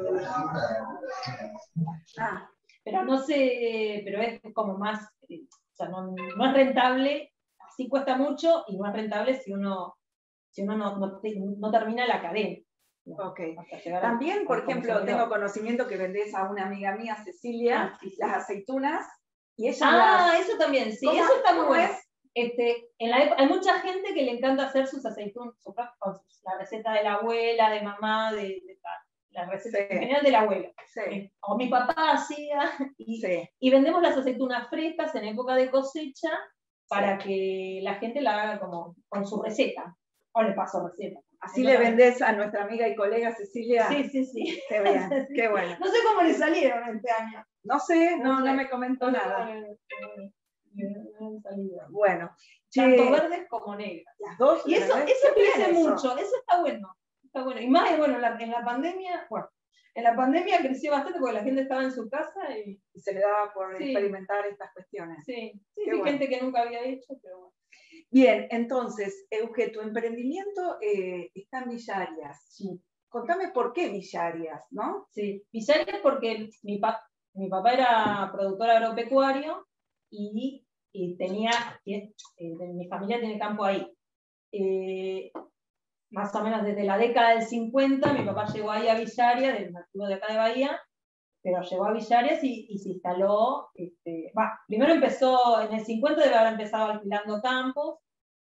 Speaker 3: Ah, pero no sé, pero es como más, o sea, no, no es rentable, sí cuesta mucho y no es rentable si uno, si uno no, no, no termina la cadena.
Speaker 2: Ok. También, a, por ejemplo, tengo conocimiento que vendés a una amiga mía, Cecilia, ah, sí, sí. las aceitunas, y ella
Speaker 3: Ah,
Speaker 2: las...
Speaker 3: eso también, sí, eso está muy bueno. Este, en la, hay mucha gente que le encanta hacer sus aceitunas, su, la receta de la abuela, de mamá, de, de tal. La receta sí. en general de la abuela.
Speaker 2: Sí.
Speaker 3: O mi papá hacía, y,
Speaker 2: sí.
Speaker 3: y vendemos las aceitunas frescas en época de cosecha para sí. que la gente la haga como con su receta. O le paso receta.
Speaker 2: Así le vendés a nuestra amiga y colega Cecilia.
Speaker 3: Sí, sí, sí.
Speaker 2: Qué bien, qué bueno.
Speaker 3: No sé cómo le salieron este año.
Speaker 2: No sé, no,
Speaker 3: No
Speaker 2: no
Speaker 3: sé.
Speaker 2: me comentó
Speaker 3: No sé
Speaker 2: nada.
Speaker 3: cómo le- cómo le- le han salido.
Speaker 2: Bueno,
Speaker 3: Tanto
Speaker 2: che,
Speaker 3: verdes como negras.
Speaker 2: las dos.
Speaker 3: Y eso,
Speaker 2: ¿verdad?
Speaker 3: eso
Speaker 2: Qué bien
Speaker 3: crece
Speaker 2: eso.
Speaker 3: mucho, eso está bueno. Está bueno. Y más, bueno, en la, en la pandemia, bueno, en la pandemia creció bastante porque la gente estaba en su casa y
Speaker 2: Y se le daba por
Speaker 3: Sí.
Speaker 2: experimentar estas cuestiones.
Speaker 3: sí, sí,
Speaker 2: Qué
Speaker 3: sí,
Speaker 2: bueno.
Speaker 3: gente que nunca había hecho, pero bueno.
Speaker 2: Bien, entonces, Euge, tu emprendimiento eh, está en Villarias.
Speaker 3: Sí.
Speaker 2: Contame por qué Villarias, ¿no?
Speaker 3: Sí, Villarias porque mi, pa- mi papá era productor agropecuario y, y tenía, eh, mi familia tiene campo ahí. Eh, más o menos desde la década del cincuenta, mi papá llegó ahí a Villarias, del nativo de acá de Bahía, pero llegó a Villarias y, y se instaló, este, bah, primero empezó, en el cincuenta debe haber empezado alquilando campos,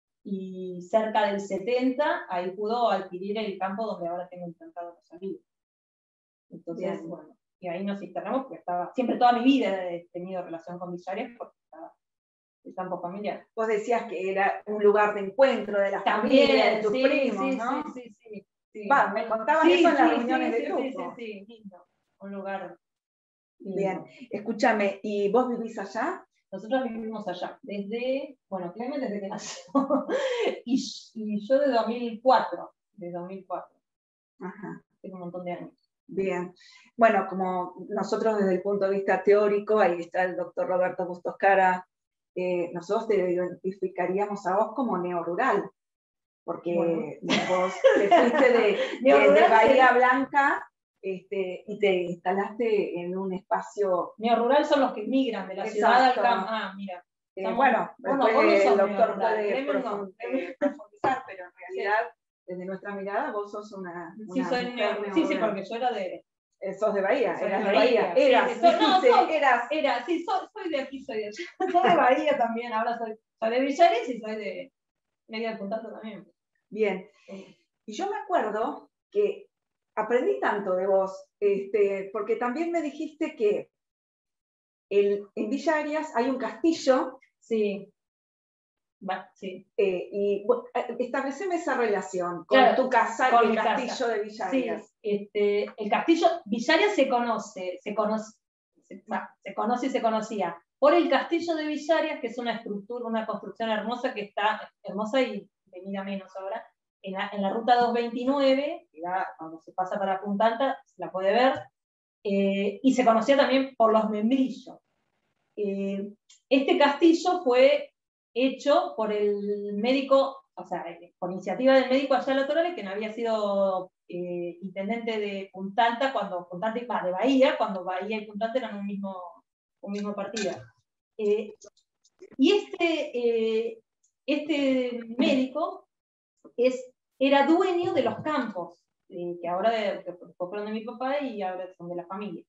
Speaker 3: y cerca del setenta, ahí pudo adquirir el campo donde ahora tengo implantado los olivos. Entonces,
Speaker 2: Bien.
Speaker 3: bueno, y ahí nos instalamos porque estaba, siempre toda mi vida he tenido relación con Villarias porque estaba el campo familiar.
Speaker 2: Vos decías que era un lugar de encuentro de la
Speaker 3: También,
Speaker 2: familia, de tus
Speaker 3: sí,
Speaker 2: primos,
Speaker 3: sí,
Speaker 2: ¿no?
Speaker 3: sí, sí, sí, sí.
Speaker 2: Va, me contaban
Speaker 3: Sí,
Speaker 2: eso en las
Speaker 3: sí,
Speaker 2: reuniones
Speaker 3: sí,
Speaker 2: de
Speaker 3: sí,
Speaker 2: grupo.
Speaker 3: Sí, sí, sí, lindo. Un lugar lindo.
Speaker 2: Bien, escúchame, ¿y vos vivís allá?
Speaker 3: Nosotros vivimos allá, desde, bueno, Clemente desde que nació, y, y yo de dos mil cuatro, de dos mil cuatro,
Speaker 2: Ajá,
Speaker 3: tengo un montón de años.
Speaker 2: bien. Bueno, como nosotros desde el punto de vista teórico, ahí está el doctor Roberto Bustos Cara, eh, nosotros te identificaríamos a vos como neorural, porque
Speaker 3: Bueno.
Speaker 2: vos te fuiste de, de, de Bahía Blanca este, y te instalaste en un espacio.
Speaker 3: Neorrural son los que migran de la
Speaker 2: Exacto.
Speaker 3: ciudad al campo. Ah, mira.
Speaker 2: Eh,
Speaker 3: Somos-
Speaker 2: bueno,
Speaker 3: bueno,
Speaker 2: después
Speaker 3: vos no
Speaker 2: el
Speaker 3: sos
Speaker 2: doctor
Speaker 3: neorrural,
Speaker 2: puede
Speaker 3: Clemen no,
Speaker 2: profund-
Speaker 3: Clemen-
Speaker 2: eh, profundizar, pero en realidad, desde nuestra mirada, vos sos una,
Speaker 3: Sí,
Speaker 2: una
Speaker 3: soy
Speaker 2: mujer
Speaker 3: neo- sí, sí,
Speaker 2: neorural.
Speaker 3: porque yo era de...
Speaker 2: Eh, sos de Bahía,
Speaker 3: soy
Speaker 2: eras
Speaker 3: de
Speaker 2: de Bahía.
Speaker 3: sí,
Speaker 2: Eras,
Speaker 3: sí, soy- no,
Speaker 2: dijiste,
Speaker 3: soy-
Speaker 2: eras.
Speaker 3: Era, sí, soy, soy de aquí, soy de allá. Soy de Bahía también, ahora soy, soy de Villarias y soy de Media de Punta Alto también.
Speaker 2: Bien.
Speaker 3: Sí.
Speaker 2: Y yo me acuerdo que aprendí tanto de vos, este, porque también me dijiste que el, en Villarias hay un castillo.
Speaker 3: Sí. Va, sí.
Speaker 2: Eh, y bueno, estableceme esa relación con
Speaker 3: Claro,
Speaker 2: tu casa
Speaker 3: con
Speaker 2: y el
Speaker 3: mi
Speaker 2: castillo
Speaker 3: casa.
Speaker 2: de
Speaker 3: Sí,
Speaker 2: Villarias.
Speaker 3: este, el castillo, Villarias se conoce, se conoce, se, se conoce y se conocía por el castillo de Villarias, que es una estructura, una construcción hermosa que está, hermosa y de mira menos ahora, en la, en la ruta doscientos veintinueve, que da, cuando se pasa para Punta Alta, se la puede ver, eh, y se conocía también por los membrillos. Eh, este castillo fue hecho por el médico, o sea, por iniciativa del médico Ayala Torales, que no había sido eh, intendente de Punta Alta, cuando Punta Alta iba de Bahía, cuando Bahía y Punta Alta eran un mismo, un mismo partido. Eh, y este, eh, este médico es, era dueño de los campos, eh, que ahora de, que fueron de mi papá y ahora son de la familia.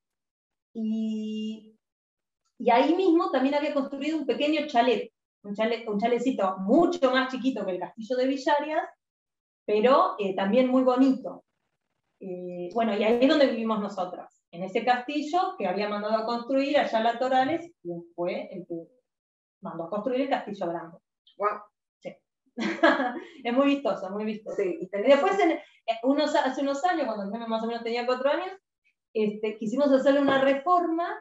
Speaker 3: Y, y ahí mismo también había construido un pequeño chalet, un, chalet, un chalecito mucho más chiquito que el castillo de Villarias, pero eh, también muy bonito. Eh, bueno, y ahí es donde vivimos nosotras, en ese castillo que había mandado a construir Ayala Torales, quien fue el que mandó a construir el castillo grande.
Speaker 2: Wow.
Speaker 3: Sí. Es muy vistoso, muy vistoso.
Speaker 2: Sí, y tenés...
Speaker 3: Después, en, unos, hace unos años, cuando más o menos tenía cuatro años, este, quisimos hacerle una reforma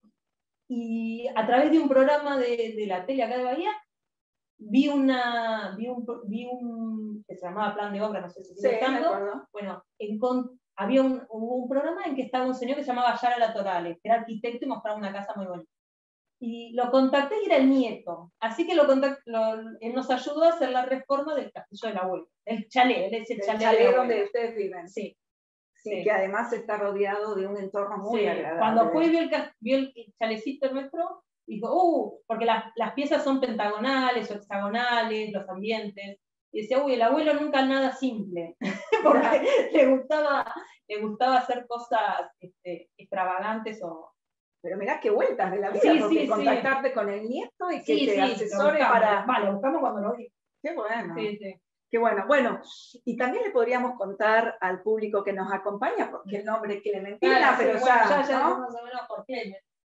Speaker 3: y a través de un programa de, de la tele acá de Bahía, vi una, vi un, vi un, que se llamaba Plan de Obra, no sé si sigue
Speaker 2: Sí,
Speaker 3: estando. Bueno, en, había un, hubo un programa en que estaba un señor que se llamaba Ayala Torales, que era arquitecto y mostraba una casa muy bonita. Y lo contacté y era el nieto. Así que lo contacté, lo, él nos ayudó a hacer la reforma del castillo del abuelo. El chalet, él es el,
Speaker 2: el
Speaker 3: chalet,
Speaker 2: chalet donde ustedes viven.
Speaker 3: Sí.
Speaker 2: Sí,
Speaker 3: sí.
Speaker 2: Que además está rodeado de un entorno muy
Speaker 3: sí.
Speaker 2: agradable.
Speaker 3: Cuando fue y vio el, vio el chalecito nuestro, dijo, uh, porque las, las piezas son pentagonales o hexagonales, los ambientes. Y decía, uy, el abuelo nunca nada simple. Porque le gustaba, le gustaba hacer cosas este, extravagantes o...
Speaker 2: Pero mirá qué vueltas de la vida,
Speaker 3: sí,
Speaker 2: porque
Speaker 3: sí,
Speaker 2: contactarte
Speaker 3: sí.
Speaker 2: con el nieto y que
Speaker 3: sí,
Speaker 2: te
Speaker 3: sí,
Speaker 2: asesore
Speaker 3: lo
Speaker 2: para...
Speaker 3: Vale, lo buscamos cuando lo vi.
Speaker 2: Qué bueno.
Speaker 3: Sí, sí.
Speaker 2: Qué bueno. Bueno, y también le podríamos contar al público que nos acompaña, porque el nombre es Clementina,
Speaker 3: Claro,
Speaker 2: pero
Speaker 3: sí,
Speaker 2: ya,
Speaker 3: bueno, ya, ya
Speaker 2: ¿no?
Speaker 3: más o menos por Clemen.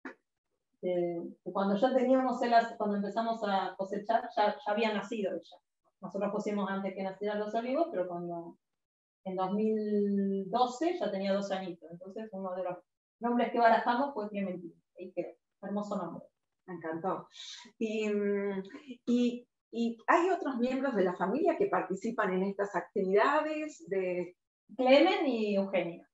Speaker 3: Eh, cuando ya teníamos, el, cuando empezamos a cosechar, ya, ya había nacido ella. Nosotros pusimos antes que nacieran los olivos, pero cuando en dos mil doce ya tenía dos añitos, entonces uno de los nombres que barajamos fue Clementina, ahí quedó, hermoso nombre.
Speaker 2: Me encantó. Y, y, y hay otros miembros de la familia que participan en estas actividades de...
Speaker 3: Clemen y Eugenia.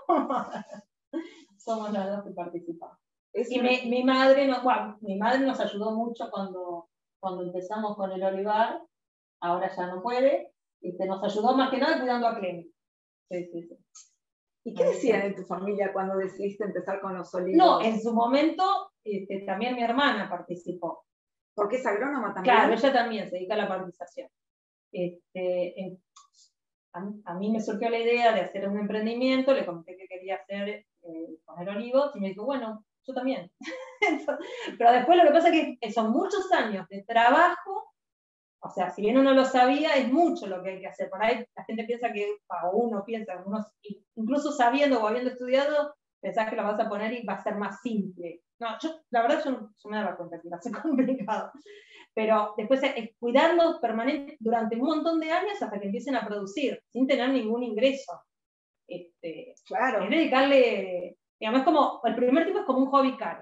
Speaker 3: Somos las dos que participamos. Es y una... mi, mi, madre nos, bueno, mi madre nos ayudó mucho cuando, cuando empezamos con el olivar, ahora ya no puede, este, nos ayudó más que nada cuidando a Clemen. Sí, sí, sí.
Speaker 2: ¿Y qué decían en tu familia cuando decidiste empezar con los olivos?
Speaker 3: No, en su momento este, también mi hermana participó.
Speaker 2: ¿Porque es agrónoma también?
Speaker 3: Claro, ella también se dedica a la paralización. Este, en, a, a mí me surgió la idea de hacer un emprendimiento, le comenté que quería hacer eh, poner olivos y me dijo, bueno, yo también. Pero después lo que pasa es que son muchos años de trabajo. O sea, si bien uno lo sabía, es mucho lo que hay que hacer. Por ahí la gente piensa que, o uno piensa, uno, incluso sabiendo o habiendo estudiado, pensás que lo vas a poner y va a ser más simple. No, yo, la verdad, yo, yo me daba cuenta que iba a ser complicado. Pero después es, es cuidarlos permanente durante un montón de años hasta que empiecen a producir, sin tener ningún ingreso. Este,
Speaker 2: claro.
Speaker 3: Es dedicarle, digamos, es como, el primer tipo es como un hobby caro.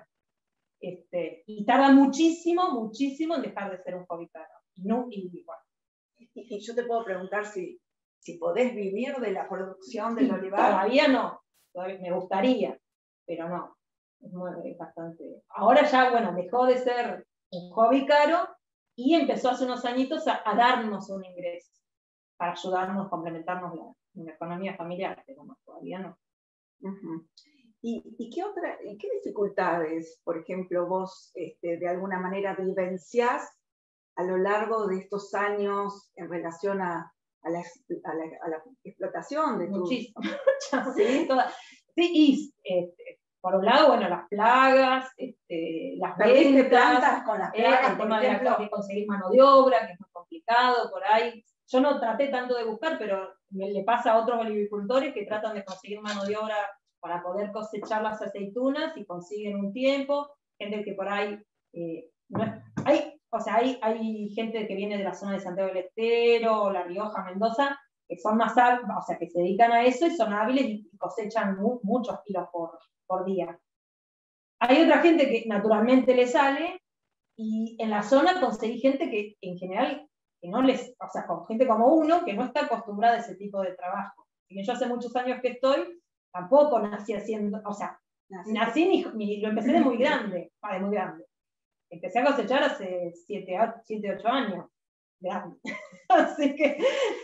Speaker 3: Este, y tarda muchísimo, muchísimo en dejar de ser un hobby caro. No, y, bueno.
Speaker 2: y, y yo te puedo preguntar si, si podés vivir de la producción del olivar.
Speaker 3: Todavía no, todavía me gustaría, pero no, es, muy, es bastante. Ahora ya, bueno, dejó de ser un hobby caro y empezó hace unos añitos a, a darnos un ingreso para ayudarnos, complementarnos la, la economía familiar, pero no, todavía no.
Speaker 2: Uh-huh. ¿Y, y, qué otra, y qué dificultades, por ejemplo, vos este, de alguna manera vivenciás a lo largo de estos años en relación a, a, la, a, la, a la explotación de tu...
Speaker 3: Muchísimo. ¿Sí? Toda, sí, y este, por un lado, bueno, las plagas, este, las ventas,
Speaker 2: plantas con las plagas,
Speaker 3: eh, el tema de, la, de conseguir mano de obra, que es muy complicado, por ahí. Yo no traté tanto de buscar, pero me, le pasa a otros olivicultores que tratan de conseguir mano de obra para poder cosechar las aceitunas y consiguen un tiempo, gente que por ahí, eh, no es, hay, o sea, hay, hay gente que viene de la zona de Santiago del Estero, La Rioja, Mendoza, que son más hábiles, o sea, que se dedican a eso y son hábiles y cosechan mu muchos kilos por, por día. Hay otra gente que naturalmente le sale, y en la zona conseguí gente que en general, que no les, o sea, con gente como uno, que no está acostumbrada a ese tipo de trabajo. Y yo hace muchos años que estoy, tampoco nací haciendo, o sea, nací, nací ni, ni, lo empecé de muy grande, de muy grande. Empecé a cosechar hace siete, ocho años, grande. Así que,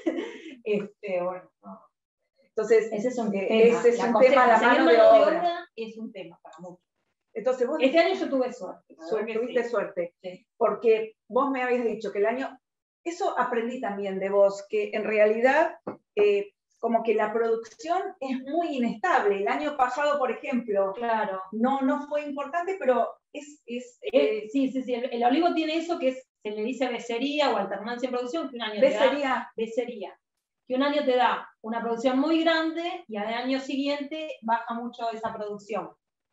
Speaker 3: este, bueno, no.
Speaker 2: Entonces,
Speaker 3: ese es un tema.
Speaker 2: Ese es
Speaker 3: la
Speaker 2: un
Speaker 3: cosecha,
Speaker 2: tema, la mano de obra. de obra
Speaker 3: es un tema para muchos.
Speaker 2: Entonces, vos
Speaker 3: este año yo tuve suerte.
Speaker 2: suerte tuviste
Speaker 3: sí.
Speaker 2: suerte,
Speaker 3: sí.
Speaker 2: Porque vos me habías dicho que el año, eso aprendí también de vos, que en realidad eh, como que la producción es muy inestable. El año pasado, por ejemplo,
Speaker 3: claro.
Speaker 2: no, no fue importante, pero es... es
Speaker 3: eh, sí, sí, sí, el, el olivo tiene eso que es, se le dice becería o alternancia en producción, que un año
Speaker 2: becería.
Speaker 3: te da becería. Que un año te da una producción muy grande y al año siguiente baja mucho esa producción.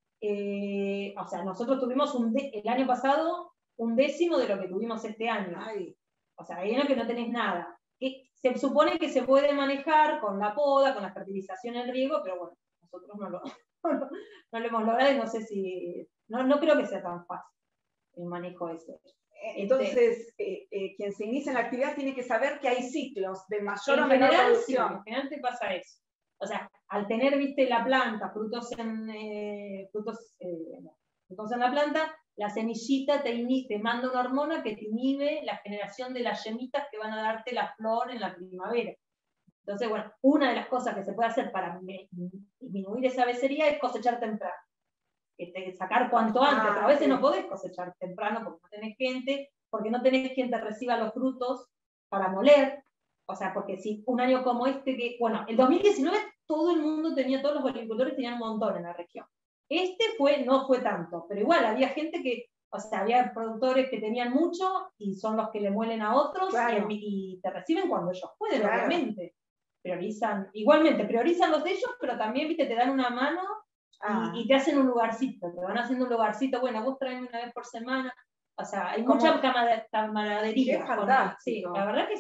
Speaker 3: Eh, o sea, nosotros tuvimos un de, el año pasado un décimo de lo que tuvimos este año.
Speaker 2: Ay.
Speaker 3: O sea, hay años que no tenés nada. Que se supone que se puede manejar con la poda, con la fertilización en riego, pero bueno, nosotros no lo, no, no lo hemos logrado y no sé si, no, no creo que sea tan fácil el manejo ese.
Speaker 2: Entonces, eh, eh, quien se inicia en la actividad tiene que saber que hay ciclos de mayor o menor
Speaker 3: general,
Speaker 2: producción.
Speaker 3: Sí, en general te pasa eso. O sea, al tener, viste, la planta, frutos en, eh, frutos, eh, frutos en la planta, la semillita te, te manda una hormona que te inhibe la generación de las yemitas que van a darte la flor en la primavera. Entonces, bueno, una de las cosas que se puede hacer para disminuir esa becería es cosechar temprano. Este, sacar cuanto antes, ah, pero a veces sí. no podés cosechar temprano porque no tenés gente, porque no tenés quien te reciba los frutos para moler. O sea, porque si un año como este, que, bueno, el dos mil diecinueve todo el mundo tenía, todos los agricultores tenían un montón en la región. Este fue, no fue tanto, pero igual había gente que, o sea, había productores que tenían mucho y son los que le muelen a otros, claro. y, y te reciben cuando ellos pueden, claro. obviamente. Priorizan, igualmente, priorizan los de ellos, pero también, viste, te dan una mano ah. y, y te hacen un lugarcito, te van haciendo un lugarcito, bueno, vos traen una vez por semana, o sea, hay mucha camaradería.
Speaker 2: Qué fantástico.
Speaker 3: Sí, la verdad que sí.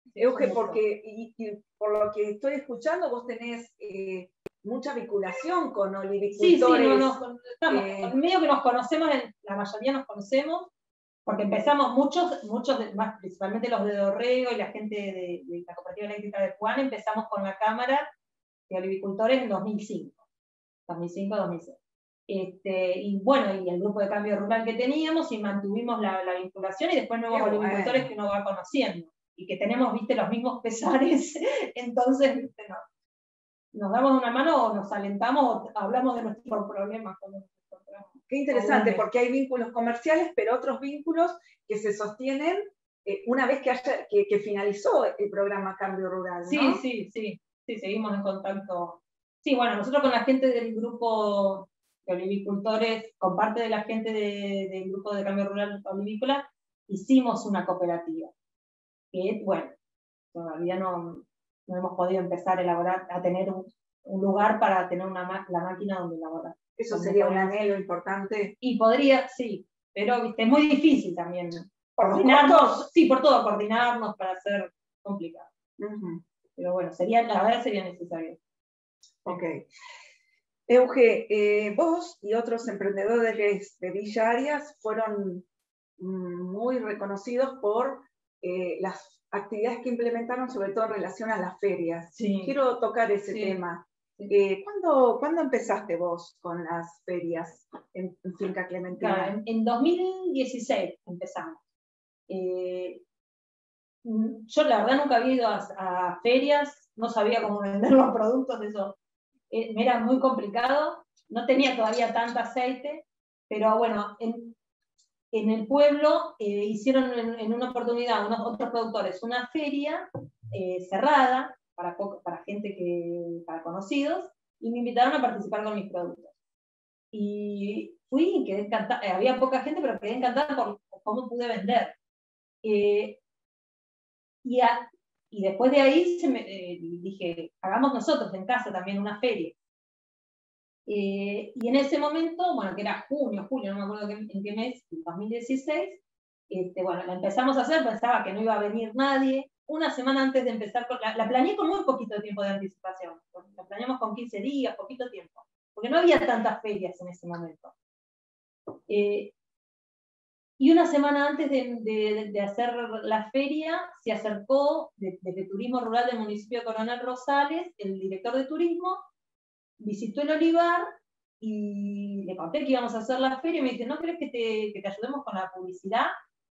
Speaker 2: Euge, porque y, y por lo que estoy escuchando, vos tenés eh, mucha vinculación con olivicultores.
Speaker 3: Sí, sí, no, no, estamos,
Speaker 2: eh,
Speaker 3: medio que nos conocemos, la mayoría nos conocemos, porque empezamos muchos, muchos de, más, principalmente los de Dorrego y la gente de, de la Cooperativa Eléctrica de Juan, empezamos con la Cámara de Olivicultores en dos mil cinco, dos mil cinco, dos mil seis. Este, y bueno, y el grupo de cambio rural que teníamos, y mantuvimos la, la vinculación, y después nuevos
Speaker 2: Qué
Speaker 3: olivicultores
Speaker 2: bueno.
Speaker 3: que uno va conociendo, y que tenemos, viste, los mismos pesares, entonces, viste, no, nos damos una mano o nos alentamos o hablamos de nuestros problemas cuando nos encontramos.
Speaker 2: Qué interesante, porque hay vínculos comerciales, pero otros vínculos que se sostienen eh, una vez que, haya, que, que finalizó el programa Cambio Rural, ¿no?
Speaker 3: Sí, sí, sí, sí, seguimos en contacto. Sí, bueno, nosotros con la gente del grupo de olivicultores, con parte de la gente de, del grupo de Cambio Rural Olivícola, hicimos una cooperativa. Que, bueno, todavía no, no hemos podido empezar a elaborar, a tener un, un lugar para tener una, la máquina donde elaborar.
Speaker 2: Eso sería un anhelo importante.
Speaker 3: Y podría, sí, pero viste, es muy difícil también.
Speaker 2: ¿Por
Speaker 3: coordinarnos? Sí, por todo, coordinarnos para hacer complicado.
Speaker 2: Uh-huh.
Speaker 3: Pero bueno, sería, la verdad sería necesario.
Speaker 2: Ok. Euge, eh, vos y otros emprendedores de Villa Arias fueron muy reconocidos por eh, las actividades que implementaron, sobre todo en relación a las ferias.
Speaker 3: Sí.
Speaker 2: Quiero tocar ese
Speaker 3: Sí.
Speaker 2: tema.
Speaker 3: Sí.
Speaker 2: Eh, ¿cuándo, ¿Cuándo empezaste vos con las ferias en, en Finca Clementina?
Speaker 3: Claro, en, en dos mil dieciséis empezamos. Eh, yo la verdad nunca había ido a, a ferias, no sabía cómo vender los productos, eso eh, me era muy complicado, no tenía todavía tanto aceite, pero bueno, en, en el pueblo eh, hicieron en, en una oportunidad unos otros productores una feria eh, cerrada para, poco, para gente que, para conocidos, y me invitaron a participar con mis productos. Y fui y quedé encantada, eh, había poca gente, pero quedé encantada por, por cómo pude vender. Eh, y, a, y después de ahí se me, eh, dije, hagamos nosotros en casa también una feria. Eh, y en ese momento, bueno, que era junio, julio, no me acuerdo en, en qué mes, dos mil dieciséis, este, bueno, la empezamos a hacer, pensaba que no iba a venir nadie. Una semana antes de empezar, con, la, la planeé con muy poquito tiempo de anticipación, la planeamos con quince días, poquito tiempo, porque no había tantas ferias en ese momento. Eh, y una semana antes de, de, de hacer la feria, se acercó desde Turismo Rural del municipio de Coronel Rosales, el director de turismo, visitó el olivar y le conté que íbamos a hacer la feria y me dice, ¿no crees que te, que te ayudemos con la publicidad?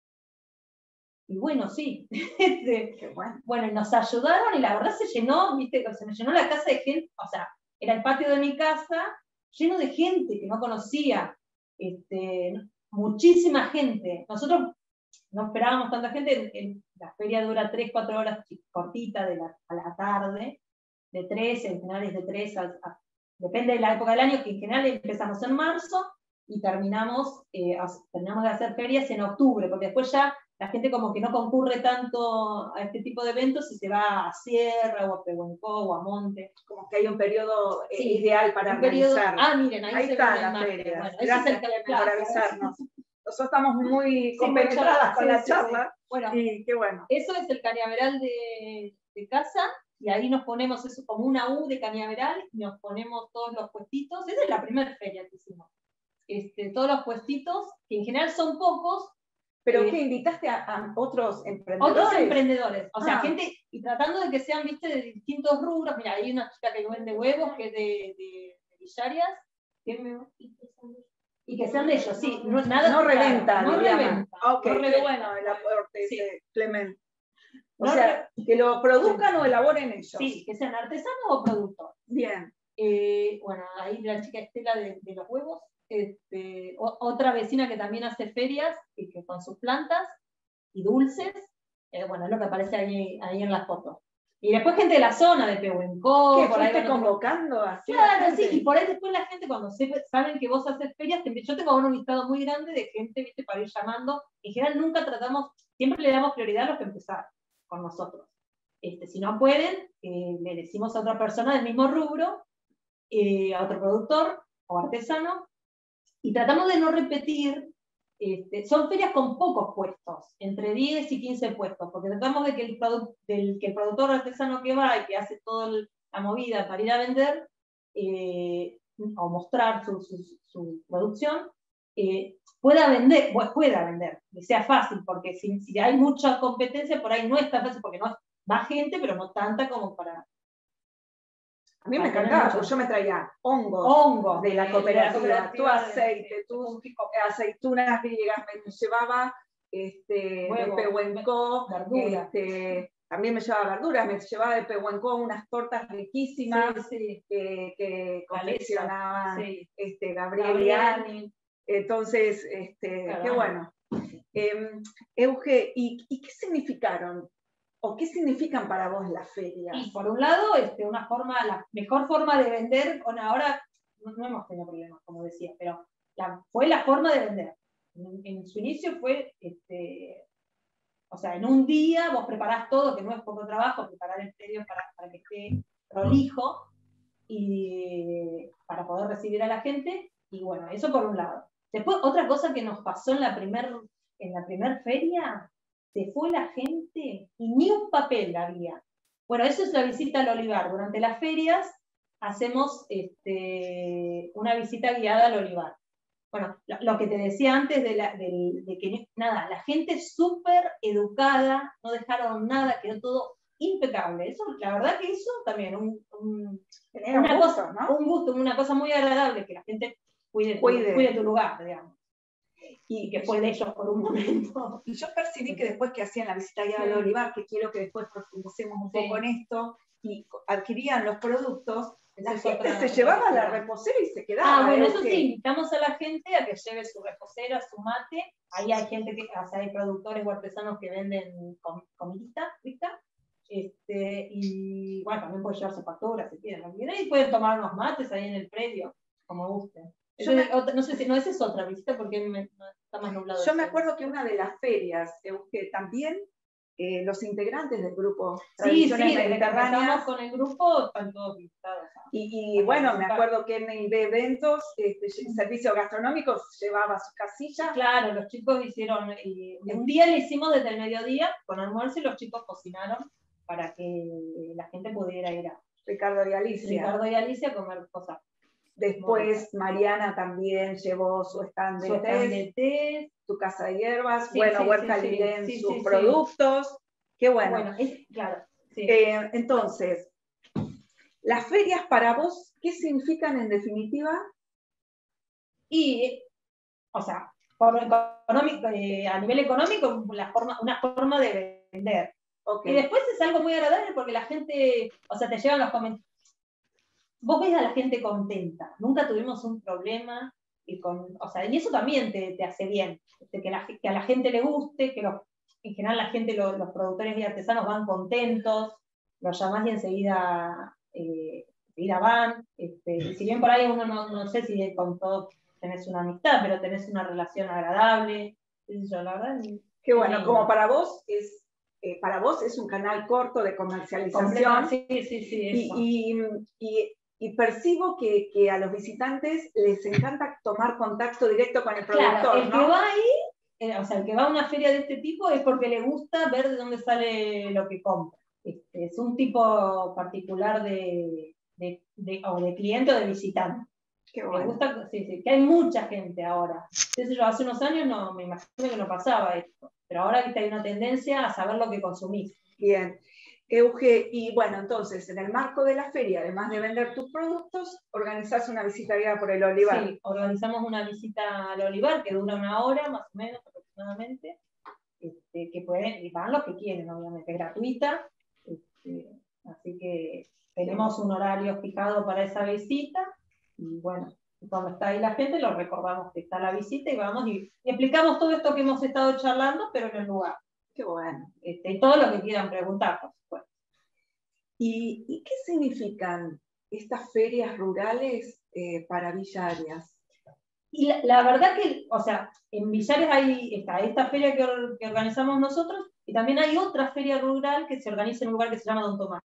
Speaker 3: Y bueno, sí.
Speaker 2: Qué bueno.
Speaker 3: Bueno, y nos ayudaron y la verdad se llenó, viste, se me llenó la casa de gente, o sea, era el patio de mi casa lleno de gente que no conocía, este, muchísima gente. Nosotros no esperábamos tanta gente, en, en, la feria dura tres, cuatro horas cortita de la, a la tarde, de tres, en general es de tres a, a depende de la época del año, que en general empezamos en marzo y terminamos, eh, terminamos de hacer ferias en octubre, porque después ya la gente como que no concurre tanto a este tipo de eventos y se va a Sierra o a Pehuenco o a Monte.
Speaker 2: Como que hay un periodo eh,
Speaker 3: sí,
Speaker 2: ideal para
Speaker 3: un periodo,
Speaker 2: realizar.
Speaker 3: Ah, miren, ahí,
Speaker 2: ahí
Speaker 3: se
Speaker 2: está
Speaker 3: ve
Speaker 2: la
Speaker 3: la
Speaker 2: feria.
Speaker 3: bueno,
Speaker 2: Gracias
Speaker 3: es el
Speaker 2: por avisarnos. Nosotros estamos muy
Speaker 3: sí,
Speaker 2: compenetradas con
Speaker 3: sí,
Speaker 2: la
Speaker 3: sí,
Speaker 2: charla.
Speaker 3: Sí. Bueno,
Speaker 2: y qué bueno.
Speaker 3: Eso es el cañaveral de, de casa, y ahí nos ponemos eso como una U de cañaveral, y nos ponemos todos los puestitos. Esa es la primera feria que hicimos. Este, todos los puestitos, que en general son pocos.
Speaker 2: ¿Pero
Speaker 3: eh,
Speaker 2: qué? ¿Invitaste a, a otros emprendedores?
Speaker 3: Otros emprendedores, o sea,
Speaker 2: ah.
Speaker 3: gente, y tratando de que sean, viste, de distintos rubros. Mira, hay una chica que vende huevos, que es de, de, de Villarias, que me... y que sean de ellos, sí. No, nada,
Speaker 2: no reventa,
Speaker 3: no reventa.
Speaker 2: Ok,
Speaker 3: no
Speaker 2: qué bueno el aporte
Speaker 3: sí.
Speaker 2: ese, Clemente. O
Speaker 3: no
Speaker 2: sea, que lo produzcan sí. o elaboren ellos.
Speaker 3: Sí, que sean artesanos o productores.
Speaker 2: Bien.
Speaker 3: Eh, bueno, ahí la chica Estela de, de los huevos, este, o, otra vecina que también hace ferias, y que con sus plantas y dulces, eh, bueno, es lo que aparece ahí, ahí en las fotos. Y después gente de la zona, de Pehuenco.
Speaker 2: ¿Qué, por ahí fuiste convocando así?
Speaker 3: Claro, sí, y por ahí después la gente, cuando se, saben que vos haces ferias, te, yo tengo un listado muy grande de gente, viste, para ir llamando. En general nunca tratamos, siempre le damos prioridad a los que empezaron con nosotros. Este, si no pueden, eh, le decimos a otra persona del mismo rubro, eh, a otro productor o artesano, y tratamos de no repetir Este, son ferias con pocos puestos, entre diez y quince puestos, porque tratamos de que el, produ del, que el productor artesano que va y que hace toda la movida para ir a vender, eh, o mostrar su, su, su producción, eh, pueda vender, pues pueda vender, que sea fácil, porque si, si hay mucha competencia, por ahí no es tan fácil, porque no va gente, pero no tanta como para...
Speaker 2: A mí me encantaba, porque yo me traía hongos,
Speaker 3: hongos
Speaker 2: de la
Speaker 3: de,
Speaker 2: cooperativa,
Speaker 3: de la cooperativa
Speaker 2: tu aceite,
Speaker 3: de,
Speaker 2: tus aceitunas griegas, me llevaba este,
Speaker 3: huevo,
Speaker 2: de Pehuenco,
Speaker 3: verdura.
Speaker 2: Este, también me llevaba verduras, me llevaba de Pehuenco unas tortas riquísimas
Speaker 3: sí, sí.
Speaker 2: que, que confeccionaban
Speaker 3: sí.
Speaker 2: este, Gabriel y Ani. Entonces, este,
Speaker 3: claro,
Speaker 2: qué bueno. Eh, Euge, ¿y, ¿y qué significaron? ¿O qué significan para vos las ferias?
Speaker 3: Y por un lado, este, una forma, la mejor forma de vender, bueno, ahora no, no hemos tenido problemas, como decía, pero la, fue la forma de vender. En, en su inicio fue, este, o sea, en un día vos preparás todo, que no es poco trabajo, preparar el predio para, para que esté prolijo, y para poder recibir a la gente, y bueno, eso por un lado. Después, otra cosa que nos pasó en la primer, en la primer feria, se fue la gente y ni un papel había. Bueno, eso es la visita al olivar. Durante las ferias hacemos este, una visita guiada al olivar. Bueno, lo, lo que te decía antes de, la, de, de que nada, la gente súper educada, no dejaron nada, quedó todo impecable. Eso, la verdad que eso también, un, un, una
Speaker 2: un gusto,
Speaker 3: cosa,
Speaker 2: ¿no?
Speaker 3: Un gusto, una cosa muy agradable, que la gente cuide,
Speaker 2: cuide.
Speaker 3: Tu, cuide tu lugar, digamos. Y que fue de ellos por un momento.
Speaker 2: Y yo percibí que después que hacían la visita guiada al olivar, que quiero que después profundicemos un
Speaker 3: sí.
Speaker 2: poco en esto, y adquirían los productos, la
Speaker 3: es
Speaker 2: gente
Speaker 3: otra,
Speaker 2: se llevaba
Speaker 3: otra
Speaker 2: la reposera y se quedaba.
Speaker 3: Ah, bueno,
Speaker 2: ¿eh?
Speaker 3: eso
Speaker 2: que...
Speaker 3: sí, invitamos a la gente a que lleve su reposera, su mate. Ahí hay gente que, o sea, hay productores o artesanos que venden com comidita, rica. Este, y bueno, también pueden llevar su factura si quieren, ¿no? Y pueden tomar unos mates ahí en el predio, como gusten. Yo me, otra, no sé si, no, esa es otra visita porque me, no, está más nublado.
Speaker 2: Yo me acuerdo que una de las ferias, eh, que también eh, los integrantes del grupo Tradiciones
Speaker 3: sí, sí,
Speaker 2: Mediterráneas
Speaker 3: con el grupo están todos visitados.
Speaker 2: Y, y bueno, me acuerdo que en el de eventos, este, el servicio gastronómico llevaba su casilla.
Speaker 3: Claro, los chicos hicieron, y un día le hicimos desde el mediodía con almuerzo y los chicos cocinaron para que la gente pudiera ir a
Speaker 2: Ricardo y Alicia.
Speaker 3: Ricardo y Alicia a comer cosas.
Speaker 2: Después Mariana también llevó su stand de,
Speaker 3: su stand
Speaker 2: tés,
Speaker 3: de tés,
Speaker 2: tu casa de hierbas,
Speaker 3: sí,
Speaker 2: bueno,
Speaker 3: sí,
Speaker 2: Huerta
Speaker 3: sí,
Speaker 2: Lilén,
Speaker 3: sí,
Speaker 2: sus
Speaker 3: sí,
Speaker 2: productos. Sí. Qué bueno.
Speaker 3: bueno es, claro, sí.
Speaker 2: eh, entonces, las ferias para vos, ¿qué significan en definitiva?
Speaker 3: Y, o sea, por económico, eh, a nivel económico, la forma, una forma de vender. Okay. Y después es algo muy agradable porque la gente, o sea, te llevan los comentarios. Vos ves a la gente contenta, nunca tuvimos un problema, y, con, o sea, y eso también te, te hace bien, que, la, que a la gente le guste, que los, en general la gente, los, los productores y artesanos van contentos, los llamás y enseguida, eh, enseguida van, este, y si bien por ahí uno no, no sé si con todo tenés una amistad, pero tenés una relación agradable, yo, la verdad.
Speaker 2: Qué bueno, como para vos es Eh, para vos es un canal corto de comercialización.
Speaker 3: Sí, sí, sí.
Speaker 2: Eso. Y, y, y, y percibo que, que a los visitantes les encanta tomar contacto directo con el productor.
Speaker 3: Claro, el
Speaker 2: ¿no?
Speaker 3: que va ahí, eh, o sea, el que va a una feria de este tipo es porque le gusta ver de dónde sale lo que compra. Este, es un tipo particular de, de, de, o de cliente o de visitante.
Speaker 2: Qué bueno.
Speaker 3: Me gusta, sí, sí, que hay mucha gente ahora. Entonces, yo hace unos años no, me imagino que no pasaba esto, pero ahora hay una tendencia a saber lo que consumís.
Speaker 2: Bien. Euge, y bueno, entonces, en el marco de la feria, además de vender tus productos, organizás una visita guiada por el olivar.
Speaker 3: Sí, organizamos una visita al olivar que dura una hora, más o menos, aproximadamente, este, que pueden, y van los que quieren, obviamente, es gratuita, este, así que tenemos un horario fijado para esa visita, y bueno, cuando está ahí la gente, lo recordamos que está la visita y vamos y, y explicamos todo esto que hemos estado charlando, pero en el lugar.
Speaker 2: Qué bueno.
Speaker 3: Este, todo lo que quieran preguntar, por supuesto.
Speaker 2: ¿Y, ¿Y qué significan estas ferias rurales eh, para Villa Arias?
Speaker 3: Y la, la verdad que, o sea, en Villa Arias hay está esta feria que, que organizamos nosotros, y también hay otra feria rural que se organiza en un lugar que se llama Don Tomás.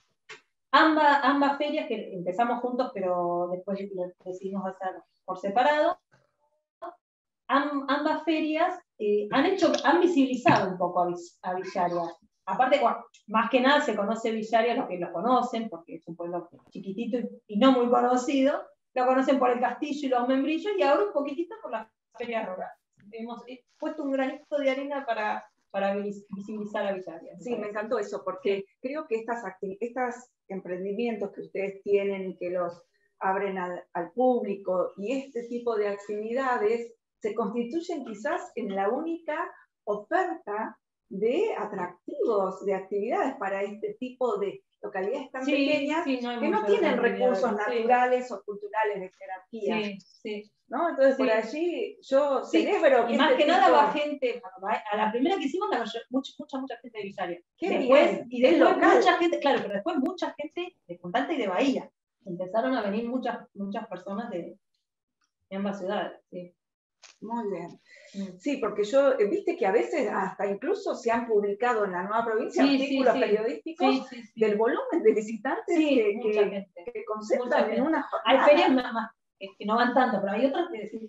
Speaker 3: Ambas, ambas ferias que empezamos juntos, pero después decidimos hacer por separado, am, ambas ferias eh, han hecho, han visibilizado un poco a, a Villaria. Aparte, bueno, más que nada se conoce Villaria, los que lo conocen, porque es un pueblo chiquitito y, y no muy conocido, lo conocen por el castillo y los membrillos, y ahora un poquitito por la feria rural. Hemos puesto un granito de arena para, para visibilizar a Villaria.
Speaker 2: Sí, me encantó eso, porque creo que estas estos emprendimientos que ustedes tienen, que los abren al, al público, y este tipo de actividades se constituyen quizás en la única oferta de atractivos, de actividades para este tipo de localidades tan
Speaker 3: sí,
Speaker 2: pequeñas
Speaker 3: sí, no
Speaker 2: que no tienen recursos naturales sí. o culturales de jerarquía.
Speaker 3: Sí, sí.
Speaker 2: ¿No? Entonces, sí. por allí yo sí. celebro
Speaker 3: que
Speaker 2: Y
Speaker 3: más
Speaker 2: este
Speaker 3: que
Speaker 2: tipo...
Speaker 3: nada va gente, a la primera que hicimos, la mucha, mucha, mucha gente de Villaria.
Speaker 2: Qué
Speaker 3: después,
Speaker 2: bien.
Speaker 3: Y después mucha gente, claro, pero después mucha gente de Punta Alta y de Bahía. Empezaron a venir muchas, muchas personas de, de ambas ciudades. Sí.
Speaker 2: Muy bien. Sí, porque yo, viste que a veces hasta incluso se han publicado en la Nueva Provincia sí, artículos sí, sí. periodísticos sí, sí, sí. del volumen de visitantes sí, que, que, que concentran en una jornada.
Speaker 3: Hay ferias más, más, que no van tanto, pero hay otras que decir,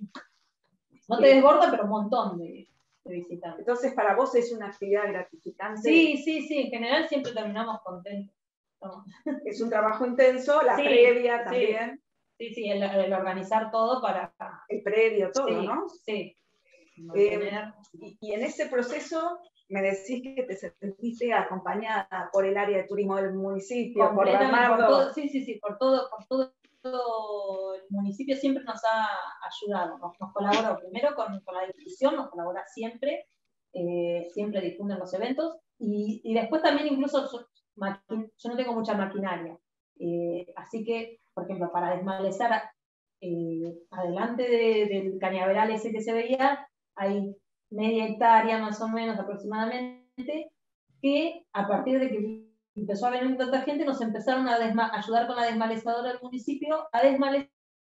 Speaker 3: no te desborda, pero un montón de, de visitantes.
Speaker 2: Entonces, para vos es una actividad gratificante.
Speaker 3: Sí, sí, sí, en general siempre terminamos contentos.
Speaker 2: ¿No? Es un trabajo intenso, la sí, previa también.
Speaker 3: Sí. Sí, sí, el, el organizar todo para...
Speaker 2: El previo, todo,
Speaker 3: sí,
Speaker 2: ¿no?
Speaker 3: Sí.
Speaker 2: Eh, y, y en ese proceso me decís que te sentiste acompañada por el área de turismo del municipio, por Bernardo.
Speaker 3: Por todo, sí, sí, sí, por todo, por todo, todo el municipio siempre nos ha ayudado, nos, nos colaboró primero con, con la difusión, nos colabora siempre, eh, siempre difunden los eventos, y, y después también incluso yo, yo no tengo mucha maquinaria, eh, así que, por ejemplo, para desmalezar eh, adelante de, del cañaveral ese que se veía, hay media hectárea más o menos aproximadamente, que a partir de que empezó a venir tanta gente, nos empezaron a ayudar con la desmalezadora del municipio a desmalezar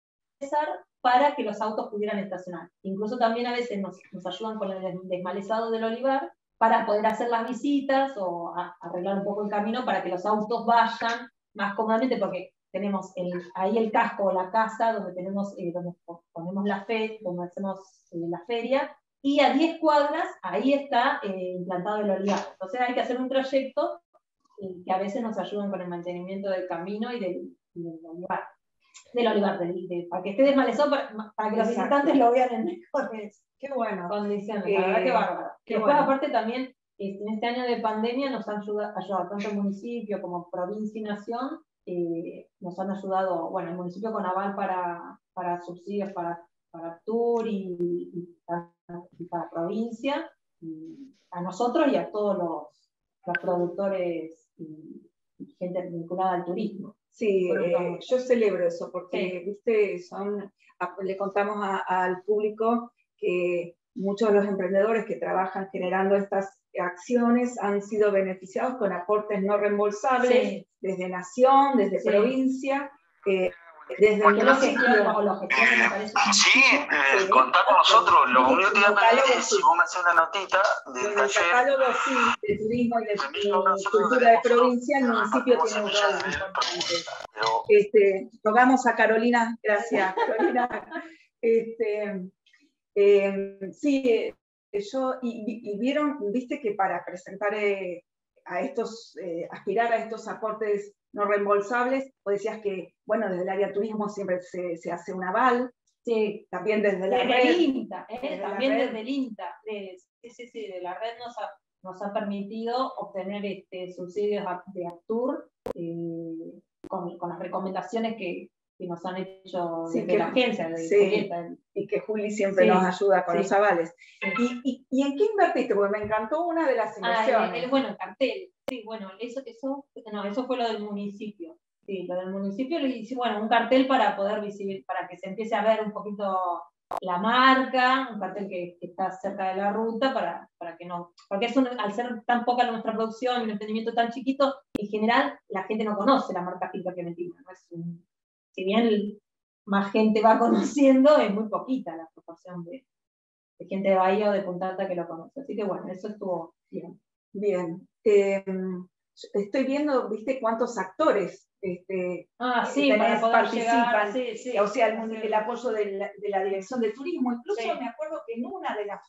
Speaker 3: para que los autos pudieran estacionar. Incluso también a veces nos, nos ayudan con el desmalezado del olivar para poder hacer las visitas o a, arreglar un poco el camino para que los autos vayan más cómodamente, porque tenemos el, ahí el casco o la casa donde tenemos eh, donde ponemos la fe, donde hacemos eh, la feria, y a diez cuadras ahí está eh, implantado el olivar. Entonces hay que hacer un trayecto eh, que a veces nos ayudan con el mantenimiento del camino y del, y del olivar. Del olivar, del, de, para que esté desmalezado, para, para que los Exacto. visitantes lo vean en mejores
Speaker 2: Qué bueno.
Speaker 3: condiciones. Eh, la verdad que bárbaro. Y después bueno. aparte también, en este año de pandemia nos han ayudado, ayudado tanto el municipio como provincia y nación. Eh, nos han ayudado, bueno, el municipio con aval para, para subsidios para, para tour y, y, para, y para provincia, y a nosotros y a todos los, los productores y, y gente vinculada al turismo.
Speaker 2: Sí, eh, yo celebro eso porque, sí. viste, son, a, le contamos a, al público que muchos de los emprendedores que trabajan generando estas acciones han sido beneficiados con aportes no reembolsables sí. desde nación, desde sí. provincia, eh, desde el municipio.
Speaker 6: Sí, eh, contá con nosotros. Lo único que te iba a pedir es si vos me haces una notita del
Speaker 2: taller. El catálogo sí, de turismo y de, de cultura de provincia, el municipio tiene un rol importante. Este, rogamos a Carolina, gracias Carolina. Este, eh, sí, yo, y, y vieron, viste que para presentar eh, a estos, eh, aspirar a estos aportes no reembolsables, vos decías que, bueno, desde el área de turismo siempre se, se hace un aval,
Speaker 3: sí,
Speaker 2: también desde la
Speaker 3: desde
Speaker 2: red.
Speaker 3: El INTA, eh,
Speaker 2: desde
Speaker 3: también
Speaker 2: la red.
Speaker 3: desde el INTA, de, sí, sí, sí, de la red nos ha, nos ha permitido obtener este, subsidios de Actur eh, con, con las recomendaciones que, que nos han hecho
Speaker 2: sí,
Speaker 3: desde la agencia de
Speaker 2: sí, Julieta. Y que Juli siempre sí, nos ayuda con sí, los avales. Sí. ¿Y, y, ¿Y en qué invertiste? Porque me encantó una de las inversiones.
Speaker 3: Ah, el, el, bueno, el cartel. Sí, bueno, eso, eso, no, eso fue lo del municipio. Sí, lo del municipio le hice, bueno, un cartel para poder visibilizar, para que se empiece a ver un poquito la marca, un cartel que, que está cerca de la ruta, para, para que no, porque es un, al ser tan poca nuestra producción y un emprendimiento tan chiquito, en general la gente no conoce la marca Finca Clementina, no es un, si bien más gente va conociendo, es muy poquita la proporción de, de gente de Bahía o de Punta Alta que lo conoce, así que bueno, eso estuvo bien.
Speaker 2: Bien. Eh, estoy viendo, viste, cuántos actores este,
Speaker 3: ah, sí, para poder
Speaker 2: participan.
Speaker 3: Llegar, sí, sí,
Speaker 2: o sea, el, el apoyo de la, de la Dirección de Turismo. Incluso sí. me acuerdo que en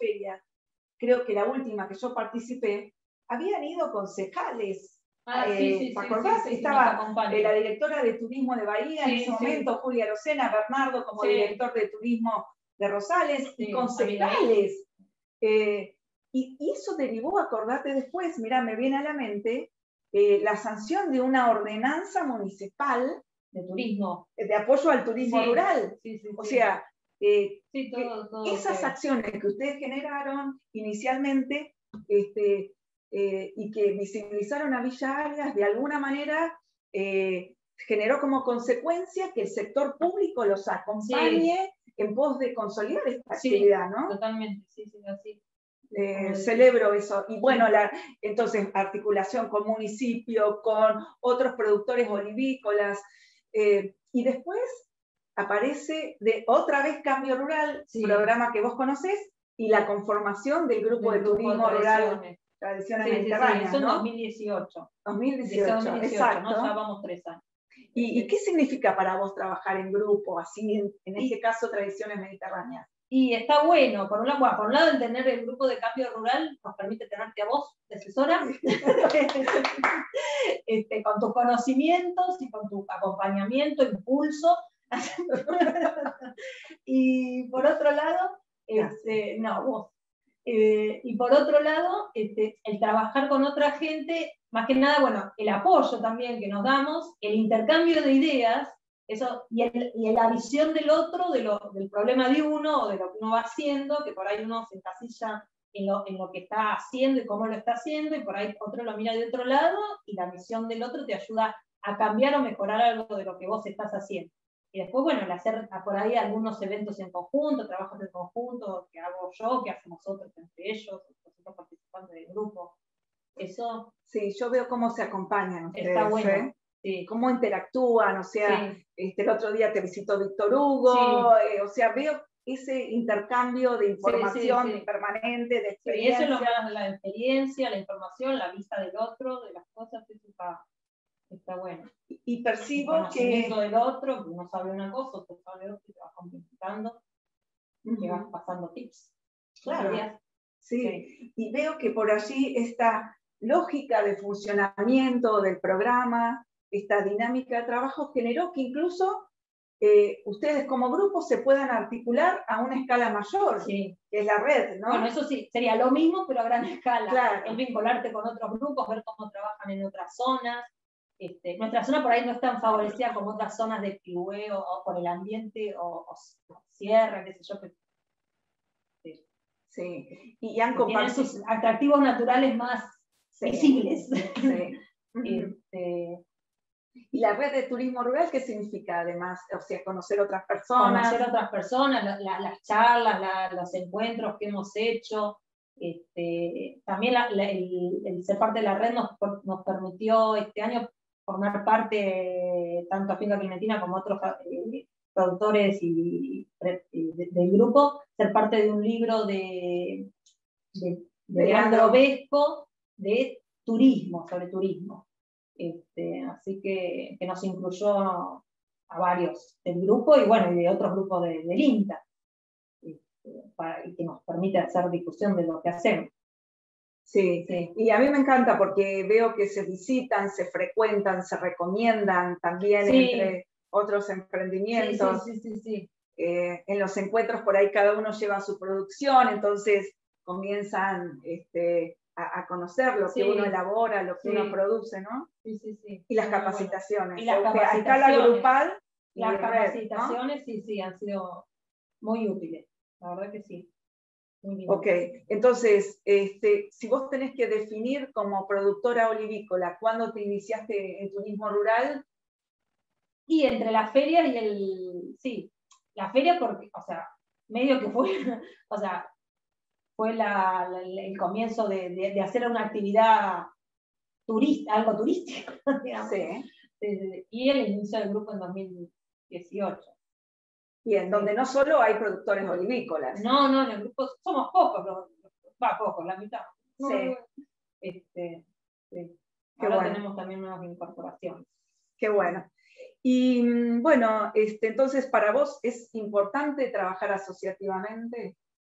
Speaker 2: feria, creo que la última que yo participé, habían ido concejales.
Speaker 3: Ah,
Speaker 2: eh,
Speaker 3: sí, sí,
Speaker 2: ¿te
Speaker 3: sí,
Speaker 2: acordás?
Speaker 3: sí, sí,
Speaker 2: Estaba eh, la directora de Turismo de Bahía
Speaker 3: sí,
Speaker 2: en ese
Speaker 3: sí.
Speaker 2: momento, Julia Rosena, Bernardo como
Speaker 3: sí.
Speaker 2: director de Turismo de Rosales,
Speaker 3: sí,
Speaker 2: y concejales. Eh, y, y eso derivó, acordate después, mirá, me viene a la mente, eh, la sanción de una ordenanza municipal
Speaker 3: de turismo,
Speaker 2: de apoyo al turismo
Speaker 3: sí,
Speaker 2: rural.
Speaker 3: Sí, sí,
Speaker 2: o
Speaker 3: sí.
Speaker 2: sea, eh,
Speaker 3: sí, todo, todo
Speaker 2: esas
Speaker 3: que...
Speaker 2: acciones que ustedes generaron inicialmente este, eh, y que visibilizaron a Villa Arias, de alguna manera eh, generó como consecuencia que el sector público los acompañe sí. en pos de consolidar esta
Speaker 3: sí,
Speaker 2: actividad, ¿no?
Speaker 3: Totalmente, sí, sí, así.
Speaker 2: Eh, celebro eso. Y bueno, la, entonces, articulación con municipio, con otros productores olivícolas, eh, y después aparece de otra vez Cambio Rural, sí. programa que vos conocés, y la conformación del grupo del de turismo grupo de rural Tradiciones
Speaker 3: sí,
Speaker 2: Mediterráneas,
Speaker 3: sí, sí. Eso
Speaker 2: ¿no?
Speaker 3: en dos mil dieciocho.
Speaker 2: dos mil dieciocho,
Speaker 3: dos mil dieciocho,
Speaker 2: exacto.
Speaker 3: ¿no? Ya vamos tres años.
Speaker 2: ¿Y, ¿Y qué significa para vos trabajar en grupo, así en, en este y, caso Tradiciones Mediterráneas?
Speaker 3: Y está bueno, por un lado, bueno, por un lado el tener el grupo de Cambio Rural nos permite tenerte a vos de asesora, este, con tus conocimientos y con tu acompañamiento, impulso. Y por otro lado, este, no, vos. Eh, y por otro lado, este, el trabajar con otra gente, más que nada, bueno, el apoyo también que nos damos, el intercambio de ideas, eso, y, el, y la visión del otro, de lo, del problema de uno, o de lo que uno va haciendo, que por ahí uno se encasilla en lo, en lo que está haciendo y cómo lo está haciendo, y por ahí otro lo mira de otro lado, y la visión del otro te ayuda a cambiar o mejorar algo de lo que vos estás haciendo. Y después, bueno, el hacer por ahí algunos eventos en conjunto, trabajos en conjunto, que hago yo, que hacemos otros entre ellos, los otros participantes del grupo. Eso.
Speaker 2: Sí, yo veo cómo se acompañan ustedes.
Speaker 3: Está bueno.
Speaker 2: ¿eh?
Speaker 3: Sí.
Speaker 2: Cómo interactúan, o sea, sí. este, el otro día te visitó Víctor Hugo, sí. eh, o sea, veo ese intercambio de información sí, sí, sí. permanente, de experiencia.
Speaker 3: Sí, eso es lo más, la experiencia, la información, la vista del otro, de las cosas, eso está, está bueno.
Speaker 2: Y percibo
Speaker 3: el conocimiento
Speaker 2: que...
Speaker 3: del otro, que uno sabe una cosa, otro sabe otra, y te vas complementando, y te vas pasando tips.
Speaker 2: Claro, sí. sí. Y veo que por allí esta lógica de funcionamiento del programa, esta dinámica de trabajo generó que incluso eh, ustedes como grupo se puedan articular a una escala mayor,
Speaker 3: sí.
Speaker 2: que es la red, ¿no?
Speaker 3: Bueno, eso sí, sería lo mismo, pero a gran escala.
Speaker 2: Claro.
Speaker 3: El vincularte con otros grupos, ver cómo trabajan en otras zonas. Este, nuestra zona por ahí no es tan favorecida como otras zonas de Pihué o, o por el ambiente o, o, o sierra, qué sé yo. Que,
Speaker 2: sí. sí. Y, y han
Speaker 3: compartido sus atractivos naturales más sí. visibles.
Speaker 2: Sí. este, ¿Y la red de turismo rural qué significa además? O sea, conocer otras personas.
Speaker 3: Conocer otras personas, la, la, las charlas, la, los encuentros que hemos hecho. Este, también la, la, el, el ser parte de la red nos, nos permitió este año formar parte, tanto a Finca Clementina como otros eh, productores y, y de, del grupo, ser parte de un libro de, de, de Leandro Vesco de turismo, sobre turismo. Este, así que, que nos incluyó a varios del grupo y bueno, y de otros grupos de, del INTA, este, para, y que nos permite hacer difusión de lo que hacemos.
Speaker 2: Sí, sí, y a mí me encanta porque veo que se visitan, se frecuentan, se recomiendan también sí. entre otros emprendimientos.
Speaker 3: Sí, sí, sí, sí, sí.
Speaker 2: Eh, en los encuentros por ahí cada uno lleva su producción, entonces comienzan este, a, a conocer lo sí. que uno elabora, lo que sí. uno produce, ¿no?
Speaker 3: Sí, sí, sí.
Speaker 2: Y las capacitaciones.
Speaker 3: Bueno. Y las
Speaker 2: o
Speaker 3: capacitaciones.
Speaker 2: A escala grupal.
Speaker 3: Las
Speaker 2: y
Speaker 3: capacitaciones,
Speaker 2: red, ¿no?
Speaker 3: sí, sí, han sido muy útiles. La verdad que sí.
Speaker 2: Ok, entonces, este, si vos tenés que definir como productora olivícola, ¿cuándo te iniciaste en turismo rural?
Speaker 3: Y entre la feria y el... Sí, la feria porque, o sea, medio que fue, o sea, fue la, la, el comienzo de, de, de hacer una actividad turista, algo turístico, digamos.
Speaker 2: Sí.
Speaker 3: Y el inicio del grupo en dos mil dieciocho.
Speaker 2: Bien, donde no solo hay productores olivícolas.
Speaker 3: No, no, en el grupo somos pocos, va, pocos, la mitad.
Speaker 2: Sí.
Speaker 3: Este, sí.
Speaker 2: Qué
Speaker 3: Ahora
Speaker 2: bueno.
Speaker 3: tenemos también nuevas incorporaciones.
Speaker 2: Qué bueno. Y bueno, este, entonces para vos es importante trabajar asociativamente.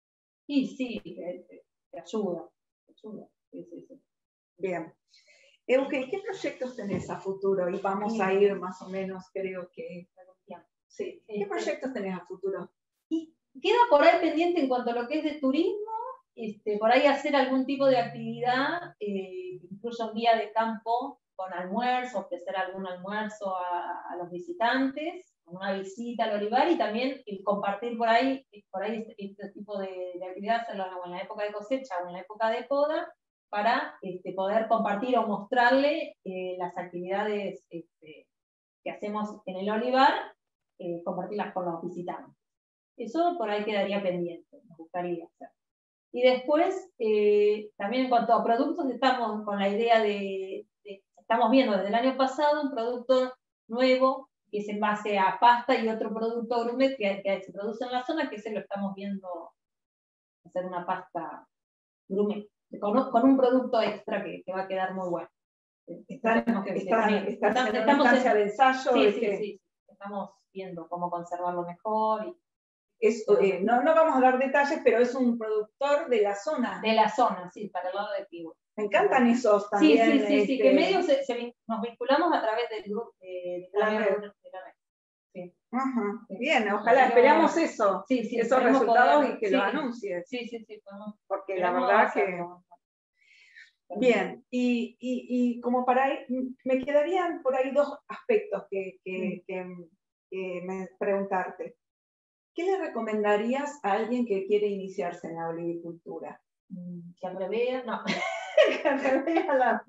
Speaker 3: Y sí, te, te ayuda, te ayuda. Sí, sí, sí.
Speaker 2: Bien. Euge, ¿qué proyectos tenés a futuro? Y vamos a ir más o menos, creo que... Sí. ¿Qué proyectos tenés a futuro?
Speaker 3: Y queda por ahí pendiente en cuanto a lo que es de turismo, este, por ahí hacer algún tipo de actividad, eh, incluso un día de campo con almuerzo, ofrecer algún almuerzo a, a los visitantes, una visita al olivar y también el compartir por ahí, por ahí este, este tipo de, de actividades en la, en la época de cosecha o en la época de poda, para este, poder compartir o mostrarle eh, las actividades este, que hacemos en el olivar, eh, compartirlas con los visitantes. Eso por ahí quedaría pendiente, me gustaría hacer. Y después, eh, también en cuanto a productos, estamos con la idea de, de, estamos viendo desde el año pasado un producto nuevo, que es en base a pasta, y otro producto gourmet que, que se produce en la zona, que se lo estamos viendo hacer una pasta gourmet, con, con un producto extra que, que va a quedar muy bueno.
Speaker 2: Están,
Speaker 3: que,
Speaker 2: están,
Speaker 3: que,
Speaker 2: están,
Speaker 3: están,
Speaker 2: estamos en instancia de ensayo.
Speaker 3: Sí,
Speaker 2: de
Speaker 3: sí,
Speaker 2: que...
Speaker 3: sí. Estamos viendo cómo conservarlo mejor. Y,
Speaker 2: es, eh, no, no vamos a dar detalles, pero es un productor de la zona.
Speaker 3: De la zona, sí, para el lado de Pivo.
Speaker 2: Me encantan esos también.
Speaker 3: Sí, sí, sí,
Speaker 2: este...
Speaker 3: sí, que medio se, se, nos vinculamos a través del grupo de, de la red. De la red.
Speaker 2: Sí. Ajá. Bien, ojalá, esperamos eso,
Speaker 3: sí, sí,
Speaker 2: esos resultados
Speaker 3: poder,
Speaker 2: y que
Speaker 3: sí,
Speaker 2: los anuncies.
Speaker 3: Sí, sí, sí, podemos,
Speaker 2: porque la verdad hacerlo. que... Bien, y, y, y como para ir, me quedarían por ahí dos aspectos que, que, que, que me preguntarte. ¿Qué le recomendarías a alguien que quiere iniciarse en la olivicultura?
Speaker 3: Que revea, no,
Speaker 2: que revea la...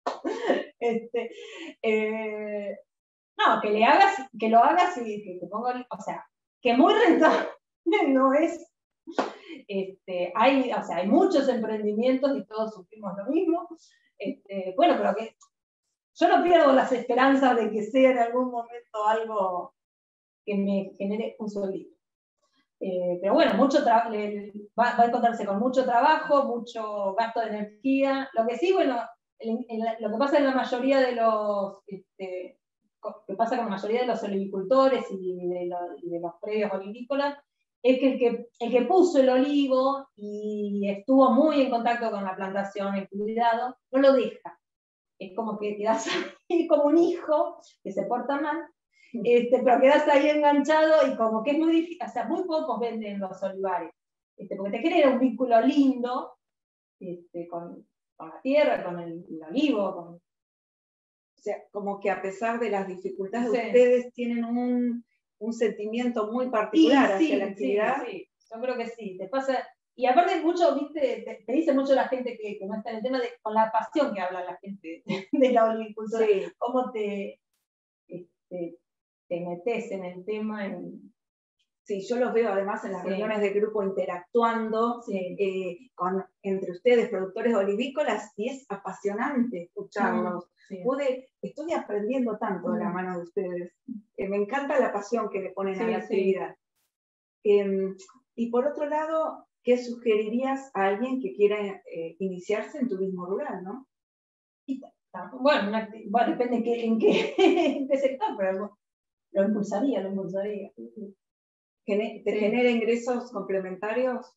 Speaker 3: Este, eh, no, que le hagas, que lo hagas y que te ponga, o sea, que muy rentable no es. Este, hay, o sea, hay muchos emprendimientos y todos sufrimos lo mismo. Este, bueno, pero que yo no pierdo las esperanzas de que sea en algún momento algo que me genere un sueldito. Eh, pero bueno, mucho va, va a encontrarse con mucho trabajo, mucho gasto de energía. Lo que sí, bueno, en, en la, lo que pasa en la mayoría de los, este, que pasa con la mayoría de los olivicultores y de, lo, y de los predios olivícolas, es que el, que el que puso el olivo y estuvo muy en contacto con la plantación, el cuidado, no lo deja. Es como que quedas ahí como un hijo que se porta mal, este, pero quedas ahí enganchado y como que es muy difícil, o sea, muy pocos venden los olivares, este, porque te genera un vínculo lindo este, con, con la tierra, con el, el olivo. Con...
Speaker 2: O sea, como que a pesar de las dificultades, sí. ustedes tienen un, un sentimiento muy particular hacia
Speaker 3: sí,
Speaker 2: la actividad.
Speaker 3: Sí, sí, yo creo que sí, te pasa... Y aparte mucho, viste, te, te dice mucho la gente que, que no está en el tema, de, con la pasión que habla la gente de, de la olivicultura, sí. Cómo te, este, te metes en el tema. En...
Speaker 2: Sí, yo los veo además en las sí. reuniones de grupo interactuando sí. eh, con, entre ustedes, productores olivícolas, y es apasionante escucharlos. Sí. Pude, estoy aprendiendo tanto de la mano de ustedes. Eh, me encanta la pasión que le ponen sí, a la actividad. Sí. Eh, y por otro lado, ¿qué sugerirías a alguien que quiera eh, iniciarse en turismo rural, no?
Speaker 3: Y, bueno, una, bueno, depende en qué, en, qué, en qué sector, pero lo impulsaría, lo impulsaría.
Speaker 2: ¿Te sí. genera ingresos complementarios?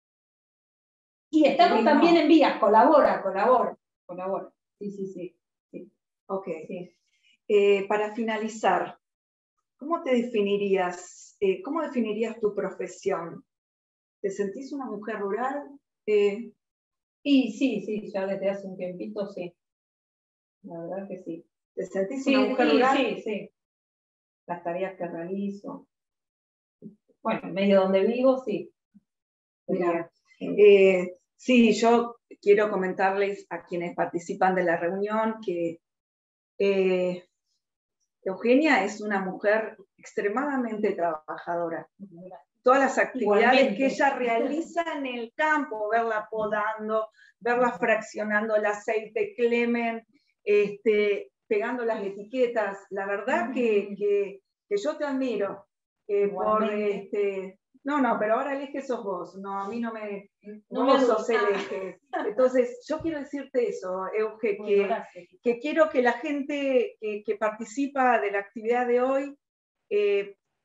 Speaker 3: Y estamos también en vías, colabora, colabora, colabora. Sí, sí, sí. sí.
Speaker 2: Ok. Sí. Eh, para finalizar, ¿cómo te definirías, eh, cómo definirías tu profesión? ¿Te sentís una mujer rural? Eh,
Speaker 3: y sí, sí, ya desde hace un tiempito sí. La verdad que sí.
Speaker 2: ¿Te sentís
Speaker 3: sí,
Speaker 2: una mujer
Speaker 3: sí,
Speaker 2: rural?
Speaker 3: Sí, sí. Las tareas que realizo. Bueno, en medio donde vivo, sí.
Speaker 2: Mira, eh, sí, yo quiero comentarles a quienes participan de la reunión que eh, Eugenia es una mujer extremadamente trabajadora. Todas las actividades Igualmente. que ella realiza en el campo, verla podando, verla fraccionando el aceite Clement, este, pegando las etiquetas, la verdad que, que, que yo te admiro. Eh, por, este, no, no, pero ahora el eje sos vos, no, a mí no me, no vos me sos el eje. Entonces, yo quiero decirte eso, Euge, que, que quiero que la gente que, que participa de la actividad de hoy eh,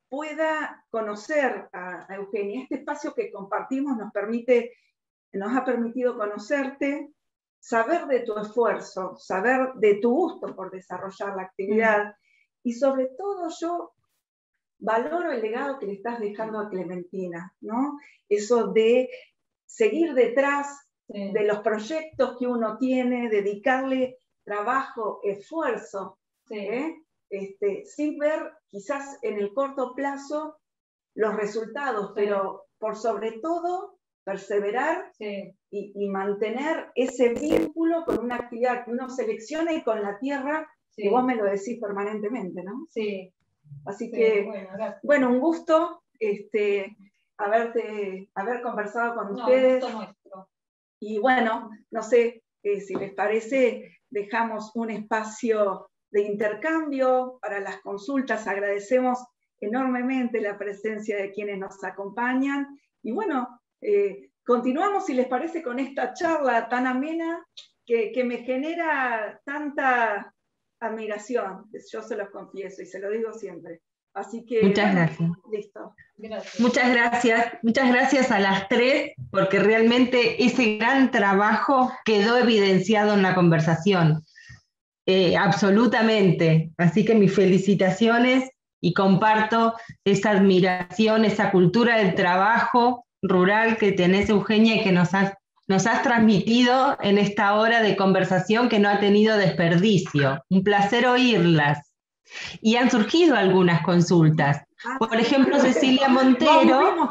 Speaker 2: pueda conocer a, a Eugenia. Este espacio que compartimos nos permite, nos ha permitido conocerte, saber de tu esfuerzo, saber de tu gusto por desarrollar la actividad, mm. y sobre todo yo valoro el legado que le estás dejando a Clementina, ¿no? Eso de seguir detrás sí. de los proyectos que uno tiene, dedicarle trabajo, esfuerzo, sí. ¿eh? este, sin ver quizás en el corto plazo los resultados, sí. pero por sobre todo perseverar sí. y, y mantener ese vínculo con una actividad que uno selecciona y con la tierra, sí. que vos me lo decís permanentemente, ¿no?
Speaker 3: Sí.
Speaker 2: Así sí, que, bueno, bueno, un gusto este, haberte, haber conversado con no, ustedes.
Speaker 3: Nuestro.
Speaker 2: Y bueno, no sé eh, si les parece, dejamos un espacio de intercambio para las consultas. Agradecemos enormemente la presencia de quienes nos acompañan. Y bueno, eh, continuamos, si les parece, con esta charla tan amena que, que me genera tanta admiración, yo se los confieso y se lo digo siempre. Así que,
Speaker 1: muchas
Speaker 2: bueno,
Speaker 1: gracias.
Speaker 2: Listo.
Speaker 3: Gracias.
Speaker 1: Muchas gracias, muchas gracias a las tres, porque realmente ese gran trabajo quedó evidenciado en la conversación. Eh, absolutamente. Así que mis felicitaciones y comparto esa admiración, esa cultura del trabajo rural que tenés, Eugenia, y que nos has Nos has transmitido en esta hora de conversación que no ha tenido desperdicio. Un placer oírlas. Y han surgido algunas consultas. Por ejemplo, Cecilia Montero...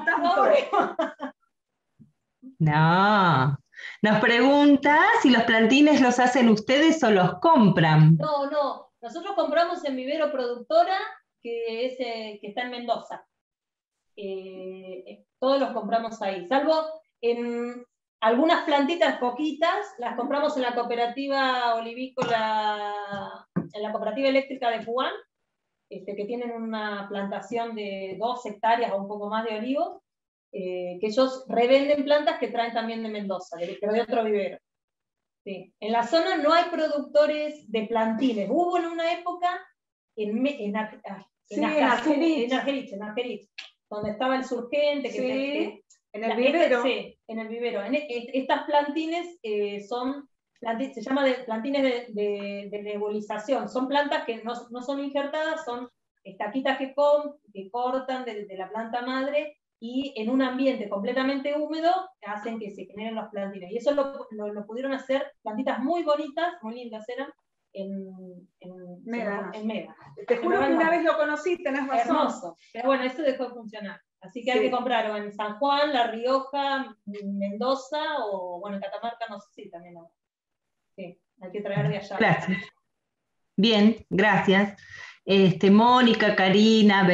Speaker 1: No. Nos pregunta si los plantines los hacen ustedes o los compran.
Speaker 3: No, no. Nosotros compramos en Vivero Productora, que, es, eh, que está en Mendoza. Eh, todos los compramos ahí. Salvo en... algunas plantitas poquitas las compramos en la cooperativa olivícola, en la cooperativa eléctrica de Puan, este, que tienen una plantación de dos hectáreas o un poco más de olivos, eh, que ellos revenden plantas que traen también de Mendoza, pero de otro vivero. Sí. En la zona no hay productores de plantines. Hubo en una época en, en, en,
Speaker 2: sí, en Argerich,
Speaker 3: en Argerich, en Argerich, donde estaba el surgente, que,
Speaker 2: sí.
Speaker 3: que
Speaker 2: En el vivero.
Speaker 3: Sí, en el vivero. En, en, estas plantines eh, son, planti, se llama de, plantines de, de, de nebulización. Son plantas que no, no son injertadas, son estaquitas que, con, que cortan de, de la planta madre y en un ambiente completamente húmedo hacen que se generen los plantines. Y eso lo, lo, lo pudieron hacer plantitas muy bonitas, muy lindas eran, en, en
Speaker 2: Médanos.
Speaker 3: En Médanos.
Speaker 2: Te juro que una vez lo conocí, tenés razón.
Speaker 3: Hermoso. Pero bueno, eso dejó de funcionar. Así que sí. Hay que comprar o en San Juan, La Rioja, Mendoza, o bueno, en Catamarca, no sé si también. No. Sí, hay que traer de allá.
Speaker 1: Gracias. Bien, gracias. Este, Mónica, Karina,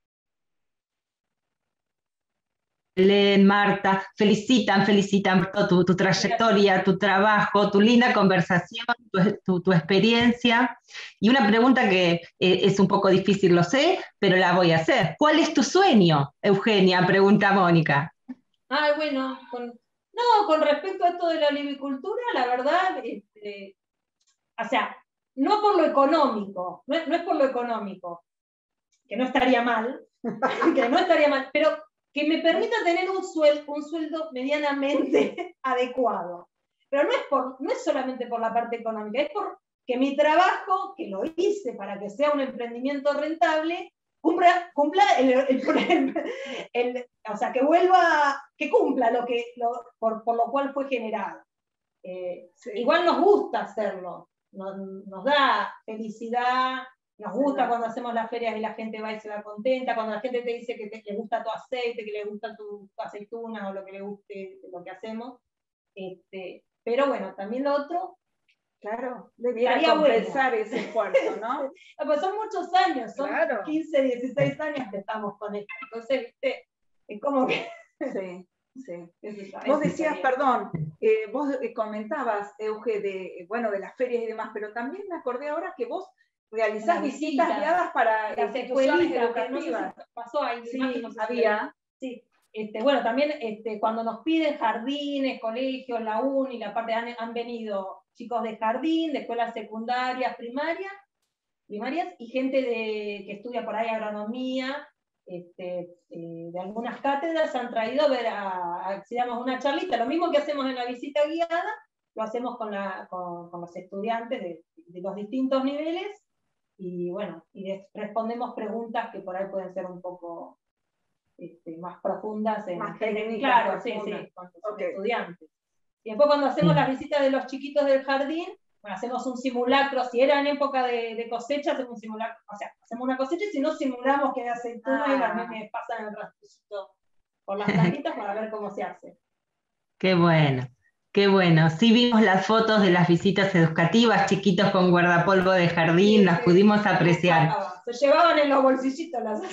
Speaker 1: Belén, Marta, felicitan, felicitan tu, tu trayectoria, tu trabajo, tu linda conversación, tu, tu, tu experiencia. Y una pregunta que eh, es un poco difícil, lo sé, pero la voy a hacer. ¿Cuál es tu sueño, Eugenia? Pregunta Mónica.
Speaker 3: Ah, bueno, con, no, con respecto a esto de la olivicultura, la verdad, este, o sea, no por lo económico, no es, no es por lo económico, que no estaría mal, que no estaría mal, pero que me permita tener un sueldo, un sueldo medianamente adecuado. Pero no es, por, no es solamente por la parte económica, es por que mi trabajo, que lo hice para que sea un emprendimiento rentable, cumpla, cumpla el, el, el, el, o sea, que vuelva, que cumpla lo que, lo, por, por lo cual fue generado. Eh, sí. Igual nos gusta hacerlo, nos, nos da felicidad. Nos gusta cuando hacemos las ferias y la gente va y se va contenta, cuando la gente te dice que te, le gusta tu aceite, que le gusta tu, tu aceituna o lo que le guste lo que hacemos. Este, pero bueno, también lo otro,
Speaker 2: claro, debería compensar bueno. Ese esfuerzo, ¿no?
Speaker 3: Pues son muchos años, son
Speaker 2: claro.
Speaker 3: quince, dieciséis años que estamos con esto. Entonces, ¿viste? Es como que...
Speaker 2: Sí, sí. Vos decías, perdón, eh, vos comentabas, Euge, de, bueno, de las ferias y demás, pero también me acordé ahora que vos realizás visitas visita, guiadas para
Speaker 3: las
Speaker 2: instituciones
Speaker 3: educativas.
Speaker 2: No sé
Speaker 3: si pasó ahí.
Speaker 2: Sí,
Speaker 3: no sé
Speaker 2: había.
Speaker 3: Sí. Este, bueno, también este, cuando nos piden jardines, colegios, la uni, la parte han, han venido chicos de jardín, de escuelas secundarias, primarias, primarias y gente de, que estudia por ahí agronomía, este, eh, de algunas cátedras han traído a ver a, a, digamos, una charlita, lo mismo que hacemos en la visita guiada, lo hacemos con, la, con, con los estudiantes de, de los distintos niveles, y bueno, y de, respondemos preguntas que por ahí pueden ser un poco este, más profundas, en,
Speaker 2: más técnicas,
Speaker 3: claro, sí, sí, con los okay. estudiantes. Y después cuando hacemos las visitas de los chiquitos del jardín, bueno, hacemos un simulacro, si era en época de, de cosecha, hacemos un simulacro, o sea, hacemos una cosecha y si no simulamos que hay aceitunas ah. y las nenes pasan el rastrillito por las plantitas para ver cómo se hace.
Speaker 1: Qué bueno, qué bueno. Sí vimos las fotos de las visitas educativas, chiquitos con guardapolvo de jardín, sí, las sí, pudimos apreciar.
Speaker 3: Se llevaban en los bolsillitos las...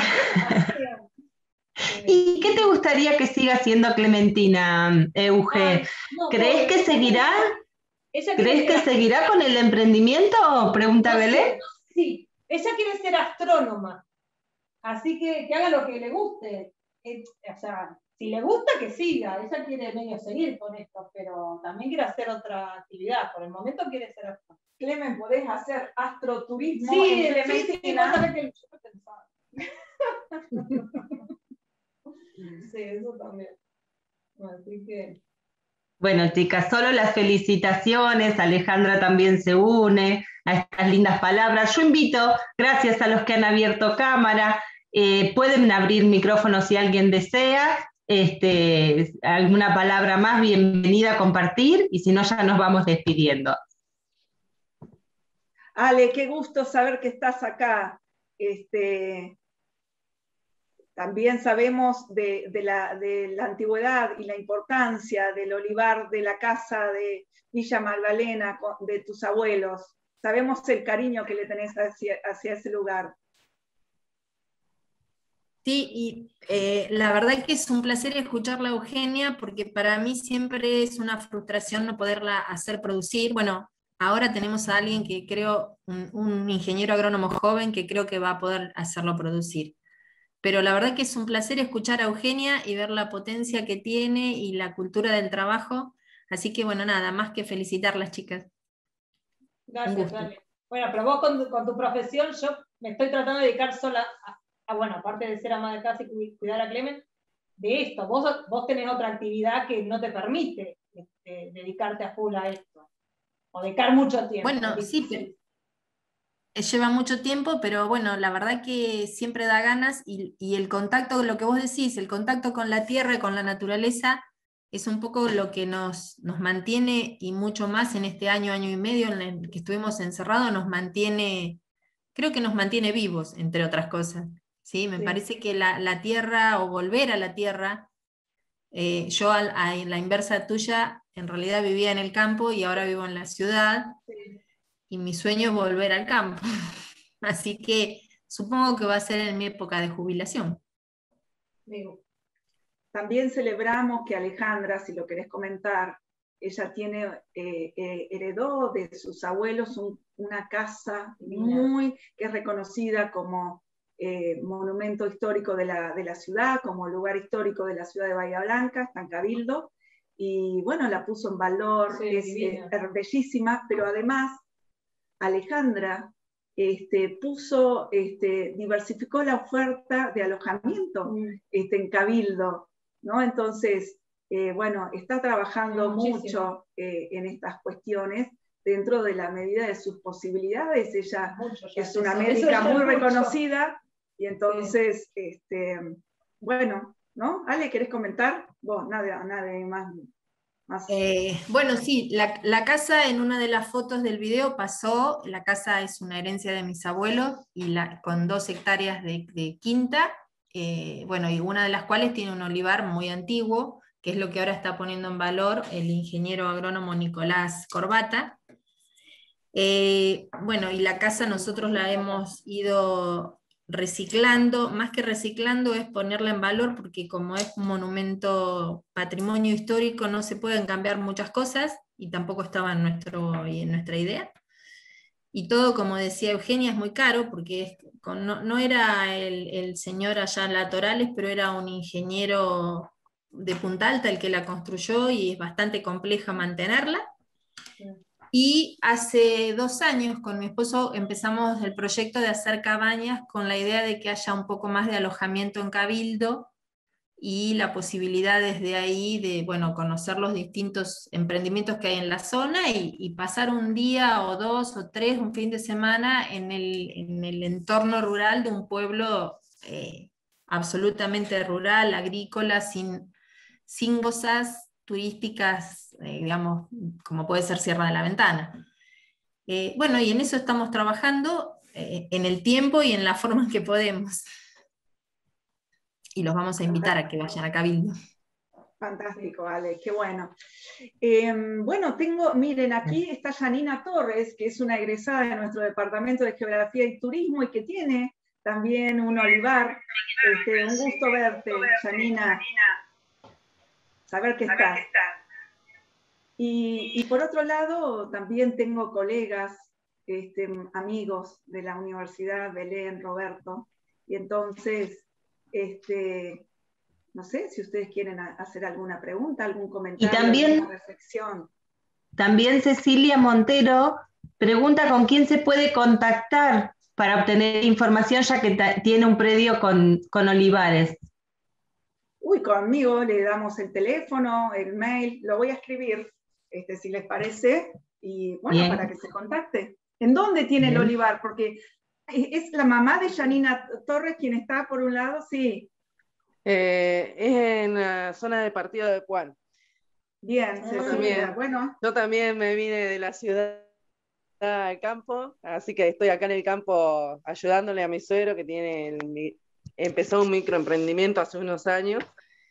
Speaker 1: ¿Y qué te gustaría que siga haciendo Clementina, Euge? Ay, no, ¿Crees que seguirá? ¿Crees que seguirá con el emprendimiento? Pregunta no Belén.
Speaker 3: Sé, sí, ella quiere ser astrónoma, así que que haga lo que le guste. Eh, o sea, si le gusta, que siga. Ella quiere medio seguir con esto, pero también quiere hacer otra actividad. Por el momento quiere ser astrónoma.
Speaker 2: Clemen, ¿podés hacer astroturismo?
Speaker 3: Sí, en Clementina. Sí, que yo pensaba. Sí, eso también. Así que...
Speaker 1: Bueno, chicas, solo las felicitaciones, Alejandra también se une a estas lindas palabras. Yo invito, gracias a los que han abierto cámara, eh, pueden abrir micrófono si alguien desea, este, alguna palabra más, bienvenida a compartir, y si no ya nos vamos despidiendo.
Speaker 2: Ale, qué gusto saber que estás acá. Este... También sabemos de, de, la, de la antigüedad y la importancia del olivar de la casa de Villa Magdalena, de tus abuelos. Sabemos el cariño que le tenés hacia, hacia ese lugar.
Speaker 7: Sí, y eh, la verdad que es un placer escucharla, Eugenia, porque para mí siempre es una frustración no poderla hacer producir. Bueno, ahora tenemos a alguien que creo, un, un ingeniero agrónomo joven que creo que va a poder hacerlo producir. Pero la verdad que es un placer escuchar a Eugenia y ver la potencia que tiene y la cultura del trabajo. Así que bueno, nada, más que felicitarlas, chicas.
Speaker 3: Gracias, dale. Bueno, pero vos con, con tu profesión, yo me estoy tratando de dedicar sola a, a, bueno, aparte de ser ama de casa y cuidar a Clemen, de esto. Vos, vos tenés otra actividad que no te permite este, dedicarte a full a esto. O dedicar mucho tiempo.
Speaker 7: Bueno, sí, pero... lleva mucho tiempo, pero bueno, la verdad que siempre da ganas y, y el contacto, lo que vos decís, el contacto con la tierra y con la naturaleza es un poco lo que nos, nos mantiene, y mucho más en este año, año y medio en el que estuvimos encerrados, nos mantiene, creo que nos mantiene vivos, entre otras cosas. ¿Sí? Me sí. parece que la, la tierra, o volver a la tierra, eh, yo a, a la inversa tuya, en realidad vivía en el campo y ahora vivo en la ciudad. Sí. Y mi sueño es volver al campo. Así que supongo que va a ser en mi época de jubilación.
Speaker 2: También celebramos que Alejandra, si lo querés comentar, ella tiene, eh, eh, heredó de sus abuelos un, una casa muy, que es reconocida como eh, monumento histórico de la, de la ciudad, como lugar histórico de la ciudad de Bahía Blanca, está en Cabildo, y bueno, la puso en valor, sí, es, es, es bellísima, pero además Alejandra este, puso, este, diversificó la oferta de alojamiento mm. este, en Cabildo, ¿no? Entonces, eh, bueno, está trabajando Muchísimo. mucho eh, en estas cuestiones dentro de la medida de sus posibilidades. Ella mucho, es una eso, médica eso muy reconocida mucho. Y entonces, sí. este, bueno, ¿no? Ale, ¿querés comentar? Vos, nada, nada más.
Speaker 7: Eh, bueno, sí, la, la casa en una de las fotos del video pasó, la casa es una herencia de mis abuelos, y la, con dos hectáreas de, de quinta, eh, bueno, y una de las cuales tiene un olivar muy antiguo, que es lo que ahora está poniendo en valor el ingeniero agrónomo Nicolás Corbata. Eh, bueno, y la casa nosotros la hemos ido reciclando, más que reciclando es ponerla en valor, porque como es un monumento patrimonio histórico no se pueden cambiar muchas cosas, y tampoco estaba en, nuestro, en nuestra idea. Y todo, como decía Eugenia, es muy caro, porque es, con, no, no era el, el señor allá en La Torales, pero era un ingeniero de Punta Alta el que la construyó, y es bastante compleja mantenerla. Y hace dos años con mi esposo empezamos el proyecto de hacer cabañas con la idea de que haya un poco más de alojamiento en Cabildo y la posibilidad desde ahí de, bueno, conocer los distintos emprendimientos que hay en la zona y, y pasar un día o dos o tres, un fin de semana en el, en el entorno rural de un pueblo eh, absolutamente rural, agrícola, sin, sin cosas turísticas, eh, digamos, como puede ser Sierra de la Ventana. Eh, bueno, y en eso estamos trabajando eh, en el tiempo y en la forma en que podemos. Y los vamos a invitar a que vayan a Cabildo.
Speaker 2: Fantástico, Ale, qué bueno. Eh, bueno, tengo, miren, aquí está Janina Torres, que es una egresada de nuestro Departamento de Geografía y Turismo y que tiene también un olivar. Este, un gusto verte, Janina. Saber que estás. Y, y por otro lado, también tengo colegas, este, amigos de la Universidad, Belén, Roberto, y entonces, este, no sé si ustedes quieren hacer alguna pregunta, algún comentario,
Speaker 1: y también,
Speaker 2: alguna reflexión.
Speaker 1: También Cecilia Montero pregunta con quién se puede contactar para obtener información, ya que tiene un predio con, con olivares.
Speaker 2: Uy, conmigo le damos el teléfono, el mail, lo voy a escribir, este, si les parece, y bueno, Bien. Para que se contacte. ¿En dónde tiene Bien. El olivar? Porque es la mamá de Janina Torres quien está por un lado, sí.
Speaker 8: Eh, es en la zona de Partido de Puan.
Speaker 2: Bien,
Speaker 8: yo también, bueno. Yo también me vine de la ciudad al campo, así que estoy acá en el campo ayudándole a mi suegro que tiene el, empezó un microemprendimiento hace unos años.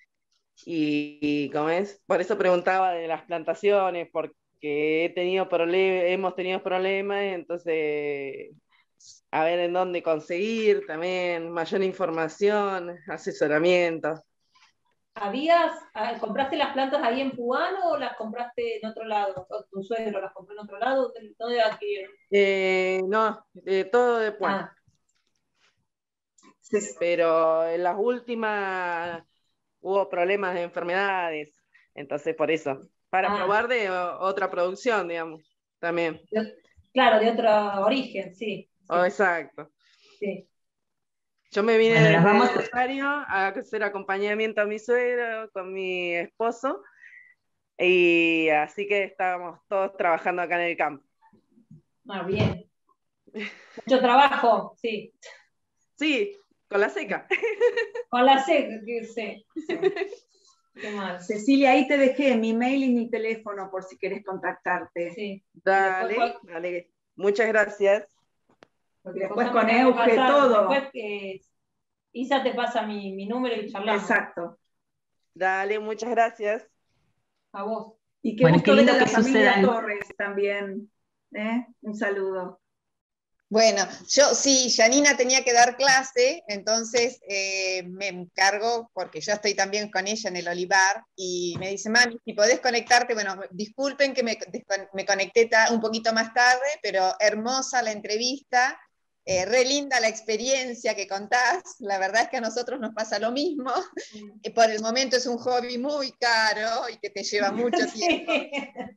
Speaker 8: Y, y como es, por eso preguntaba de las plantaciones, porque he tenido problem- hemos tenido problemas, entonces a ver en dónde conseguir también mayor información, asesoramiento.
Speaker 3: ¿Habías, compraste las plantas ahí en Puan o las compraste en otro lado? ¿O tu suegro las compró en otro lado? ¿Dónde adquirieron?
Speaker 8: Eh, no, de todo de Puan. Ah. Sí. Pero en las últimas hubo problemas de enfermedades, entonces por eso, para ah. probar de otra producción, digamos, también.
Speaker 3: Claro, de otro origen, sí. sí.
Speaker 8: Oh, exacto.
Speaker 3: Sí.
Speaker 8: Yo me vine bueno, desde vamos... Rosario a hacer acompañamiento a mi suegro con mi esposo, y así que estábamos todos trabajando acá en el campo.
Speaker 3: Ah, bien. Mucho trabajo, sí.
Speaker 8: Sí, con la seca.
Speaker 3: Con la seca, que sí. sí.
Speaker 2: Qué mal. Cecilia, ahí te dejé mi mail y mi teléfono por si quieres contactarte.
Speaker 3: Sí.
Speaker 8: Dale, después, dale. Muchas gracias.
Speaker 2: Porque después con Euge todo.
Speaker 3: Después que Isa te pasa mi, mi número y charlamos.
Speaker 2: Exacto.
Speaker 8: Dale, muchas gracias.
Speaker 3: A vos.
Speaker 2: Y qué bueno, gusto ver a la familia sucedan. Torres también. ¿eh? Un saludo.
Speaker 9: Bueno, yo sí, Janina tenía que dar clase, entonces eh, me encargo, porque yo estoy también con ella en el olivar, y me dice, mami, si podés conectarte, bueno, disculpen que me, me conecté un poquito más tarde, pero hermosa la entrevista, eh, re linda la experiencia que contás, la verdad es que a nosotros nos pasa lo mismo, mm. por el momento es un hobby muy caro y que te lleva mucho tiempo. Sí.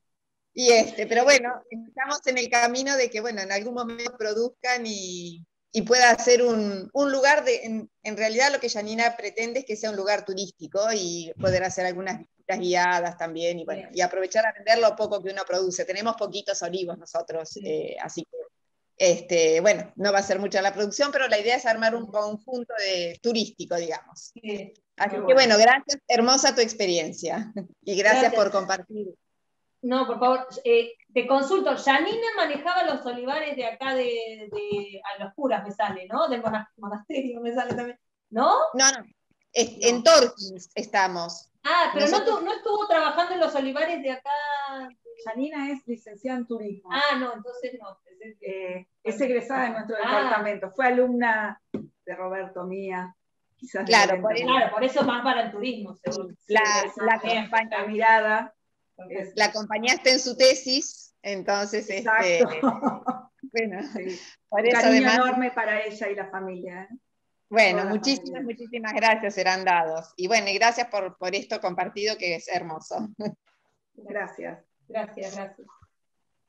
Speaker 9: Y este, pero bueno, estamos en el camino de que, bueno, en algún momento produzcan y, y pueda ser un, un lugar de, en, en realidad lo que Janina pretende es que sea un lugar turístico y poder hacer algunas visitas guiadas también y bueno, y aprovechar a vender lo poco que uno produce. Tenemos poquitos olivos nosotros, sí. eh, así que, este, bueno, no va a ser mucha la producción, pero la idea es armar un conjunto de, turístico, digamos. Sí. Así que bueno, gracias, hermosa tu experiencia y gracias, gracias. por compartir.
Speaker 3: No, por favor, eh, te consulto, Janina manejaba los olivares de acá de, de a los curas me sale, ¿no? Del monasterio me sale también, ¿no?
Speaker 9: No, no, es, no. En Torquís estamos.
Speaker 3: Ah, pero Nosotros... no, no estuvo trabajando en los olivares de acá.
Speaker 2: Janina es licenciada en turismo.
Speaker 3: Ah, no, entonces no.
Speaker 2: Es, eh, es egresada de nuestro ah. departamento, fue alumna de Roberto mía. Quizás
Speaker 3: claro, por, claro, por eso más para el turismo, seguro.
Speaker 9: La, sí, la, la,
Speaker 2: la mirada.
Speaker 9: La acompañaste en su tesis, entonces este, bueno,
Speaker 2: sí. por un eso cariño además, enorme para ella y la familia. ¿eh?
Speaker 9: Bueno, Toda muchísimas, familia. muchísimas gracias serán dados. Y bueno, y gracias por, por esto compartido que es hermoso.
Speaker 2: Gracias.
Speaker 3: Gracias, gracias.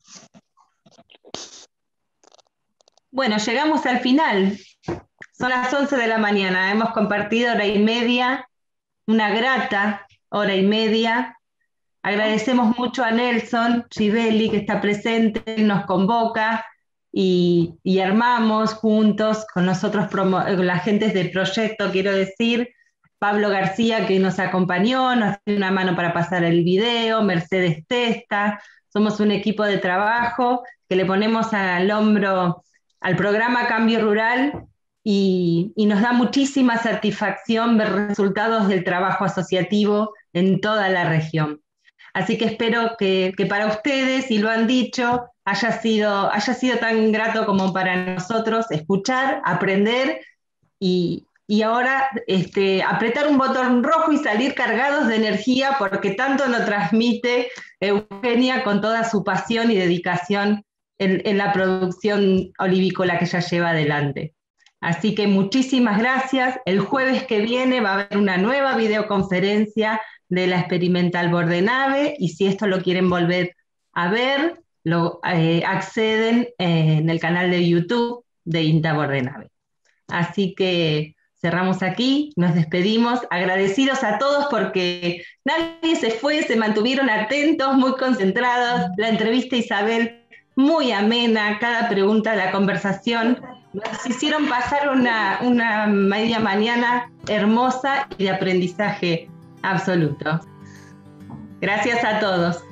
Speaker 1: Bueno, llegamos al final. Son las once de la mañana. Hemos compartido hora y media, una grata hora y media. Agradecemos mucho a Nelson Givelli, que está presente, nos convoca y, y armamos juntos con nosotros, con la gente del proyecto, quiero decir, Pablo García, que nos acompañó, nos dio una mano para pasar el video, Mercedes Testa. Somos un equipo de trabajo que le ponemos al hombro al programa Cambio Rural y, y nos da muchísima satisfacción ver resultados del trabajo asociativo en toda la región. Así que espero que, que para ustedes, y lo han dicho, haya sido, haya sido tan grato como para nosotros escuchar, aprender y, y ahora este, apretar un botón rojo y salir cargados de energía, porque tanto nos transmite Eugenia con toda su pasión y dedicación en, en la producción olivícola que ella lleva adelante. Así que muchísimas gracias. El jueves que viene va a haber una nueva videoconferencia de la Experimental Bordenave, y si esto lo quieren volver a ver, lo eh, acceden eh, en el canal de YouTube de INTA Bordenave. Así que cerramos aquí, nos despedimos, agradecidos a todos porque nadie se fue, se mantuvieron atentos, muy concentrados. La entrevista, Isabel, muy amena, cada pregunta, la conversación, nos hicieron pasar una, una media mañana hermosa y de aprendizaje absoluto. Gracias a todos.